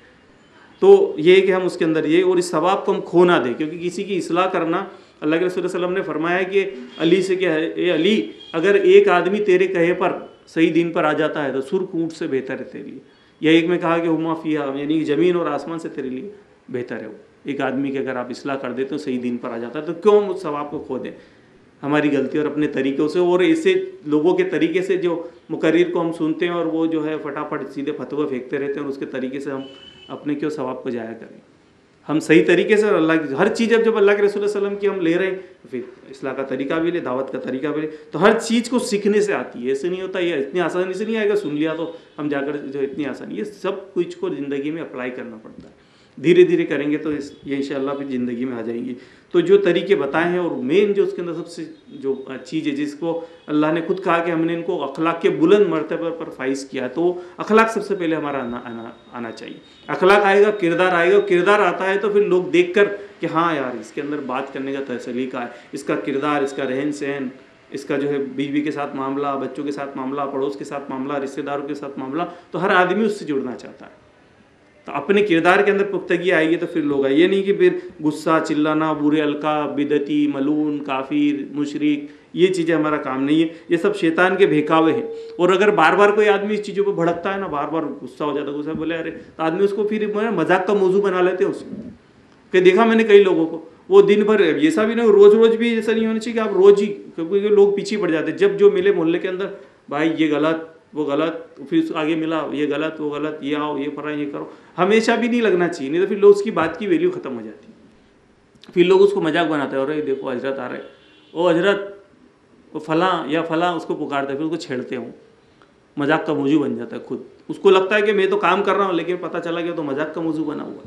तो ये है कि हम उसके अंदर ये, और इस सवाब को हम खो ना दें, क्योंकि किसी की इस्लाह करना, अल्लाह के रसूल सल्लल्लाहु अलैहि वसल्लम ने फरमाया कि अली से क्या है, ए अली, अगर एक आदमी तेरे कहे पर सही दीन पर आ जाता है तो सुर्ख ऊँट से बेहतर है तेरे लिए। या एक में कहा कि हुमा फिया, यानी ज़मीन और आसमान से तेरे लिए बेहतर है वो। एक आदमी के अगर आप इस्लाह कर देते हो, सही दीन पर आ जाता है, तो क्यों हम उस सवाब को खो दें हमारी गलती और अपने तरीक़ों से। और ऐसे लोगों के तरीके से जो मुकर्रिर को हम सुनते हैं और वो जो है फटाफट सीधे फतवा फेंकते रहते हैं, और उसके तरीके से हम अपने क्यों सवाब को जाया करें। हम सही तरीके से, और अल्लाह की हर चीज़, जब अल्लाह के रसूल सल्लल्लाहु अलैहि वसल्लम की हम ले रहे हैं, फिर इस्लाह का तरीका भी ले, दावत का तरीका भी ले, तो हर चीज़ को सीखने से आती है। ऐसे नहीं होता, ये इतनी आसानी से नहीं आएगा, सुन लिया तो हम जाकर जो इतनी आसानी, ये सब कुछ को ज़िंदगी में अप्लाई करना पड़ता है। धीरे धीरे करेंगे तो ये इंशाअल्लाह फिर ज़िंदगी में आ जाएंगी। तो जो तरीके बताए हैं, और मेन जो उसके अंदर सबसे जो चीज़ है, जिसको अल्लाह ने खुद कहा कि हमने इनको अखलाक के बुलंद मर्तबे पर फाइज किया, तो अखलाक सबसे पहले हमारा आना चाहिए। अखलाक आएगा, किरदार आएगा, किरदार आता है तो फिर लोग देख कर कि हाँ यार, इसके अंदर बात करने का सलीका है, इसका किरदार, इसका रहन सहन, इसका जो है बीवी के साथ मामला, बच्चों के साथ मामला, पड़ोस के साथ मामला, रिश्तेदारों के साथ मामला, तो हर आदमी उससे जुड़ना चाहता है। तो अपने किरदार के अंदर पुख्तगी आएगी तो फिर लोग आए। ये नहीं कि फिर गुस्सा, चिल्लाना, बुरे अलकाब, बिदती, मलून, काफिर, मुशरिक, ये चीज़ें हमारा काम नहीं है। ये सब शैतान के बहकावे हैं। और अगर बार बार कोई आदमी इस चीज़ों पर भड़कता है ना, बार बार गुस्सा हो जाता है, गुस्सा बोले अरे, तो आदमी उसको फिर मजाक का मौजू बना लेते हैं उसको। कि देखा मैंने कई लोगों को, वो दिन भर, ऐसा भी नहीं, रोज़ रोज़ भी ऐसा नहीं होना चाहिए कि आप रोज़ ही, क्योंकि लोग पीछे पड़ जाते हैं। जब जो मिले मोहल्ले के अंदर, भाई ये गलत, वो गलत, फिर आगे मिला ये गलत, वो गलत, ये आओ, ये पढ़ा, ये करो, हमेशा भी नहीं लगना चाहिए, नहीं तो फिर लोग उसकी बात की वैल्यू ख़त्म हो जाती है। फिर लोग उसको मजाक बनाते हैं, अरे देखो हजरत आ रहे, ओ हजरत, वो फलां या फलां, उसको पुकारते हैं, फिर उसको छेड़ते हूँ, मजाक का मौजू बन जाता है खुद। उसको लगता है कि मैं तो काम कर रहा हूँ, लेकिन पता चला गया तो मजाक का मौजू बना हुआ।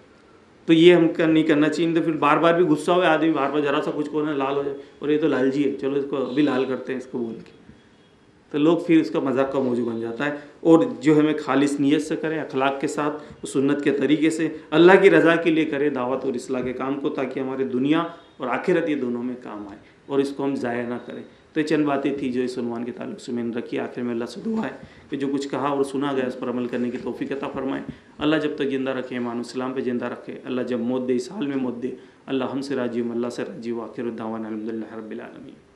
तो ये हम नहीं करना चाहिए। तो फिर बार बार भी गुस्सा हो आदमी, बार बार जरा सा कुछ को ना लाल हो जाए, और ये तो लालजी है, चलो इसको अभी लाल करते हैं इसको बोल के, तो लोग फिर इसका मजाक का मौजू बन जाता है। और जो हमें खालिस नीयत से करें, अखलाक के साथ, सुन्नत के तरीके से, अल्लाह की रज़ा के लिए करें दावत और इस्लाह के काम को, ताकि हमारे दुनिया और आखिरत ये दोनों में काम आए, और इसको हम ज़ाया ना करें। तो ये चंद बातें थी जो इस उन्वान के ताल्लुक़ से मैंने रखी। आखिर में अल्लाह से दुआ है कि जो कुछ कहा और सुना गया उस पर अमल करने की तौफीक अता फरमाए। अल्लाह जब तक ज़िंदा रखे, ईमान इस्लाम पे ज़िंदा रखे। अल्लाह जब मौत दे, इस हाल में मौत दे, अल्लाह हमसे राजी हो, अल्लाह से राजी हो। आखिर दावाना अल्हम्दुलिल्लाहि रब्बिल आलमीन।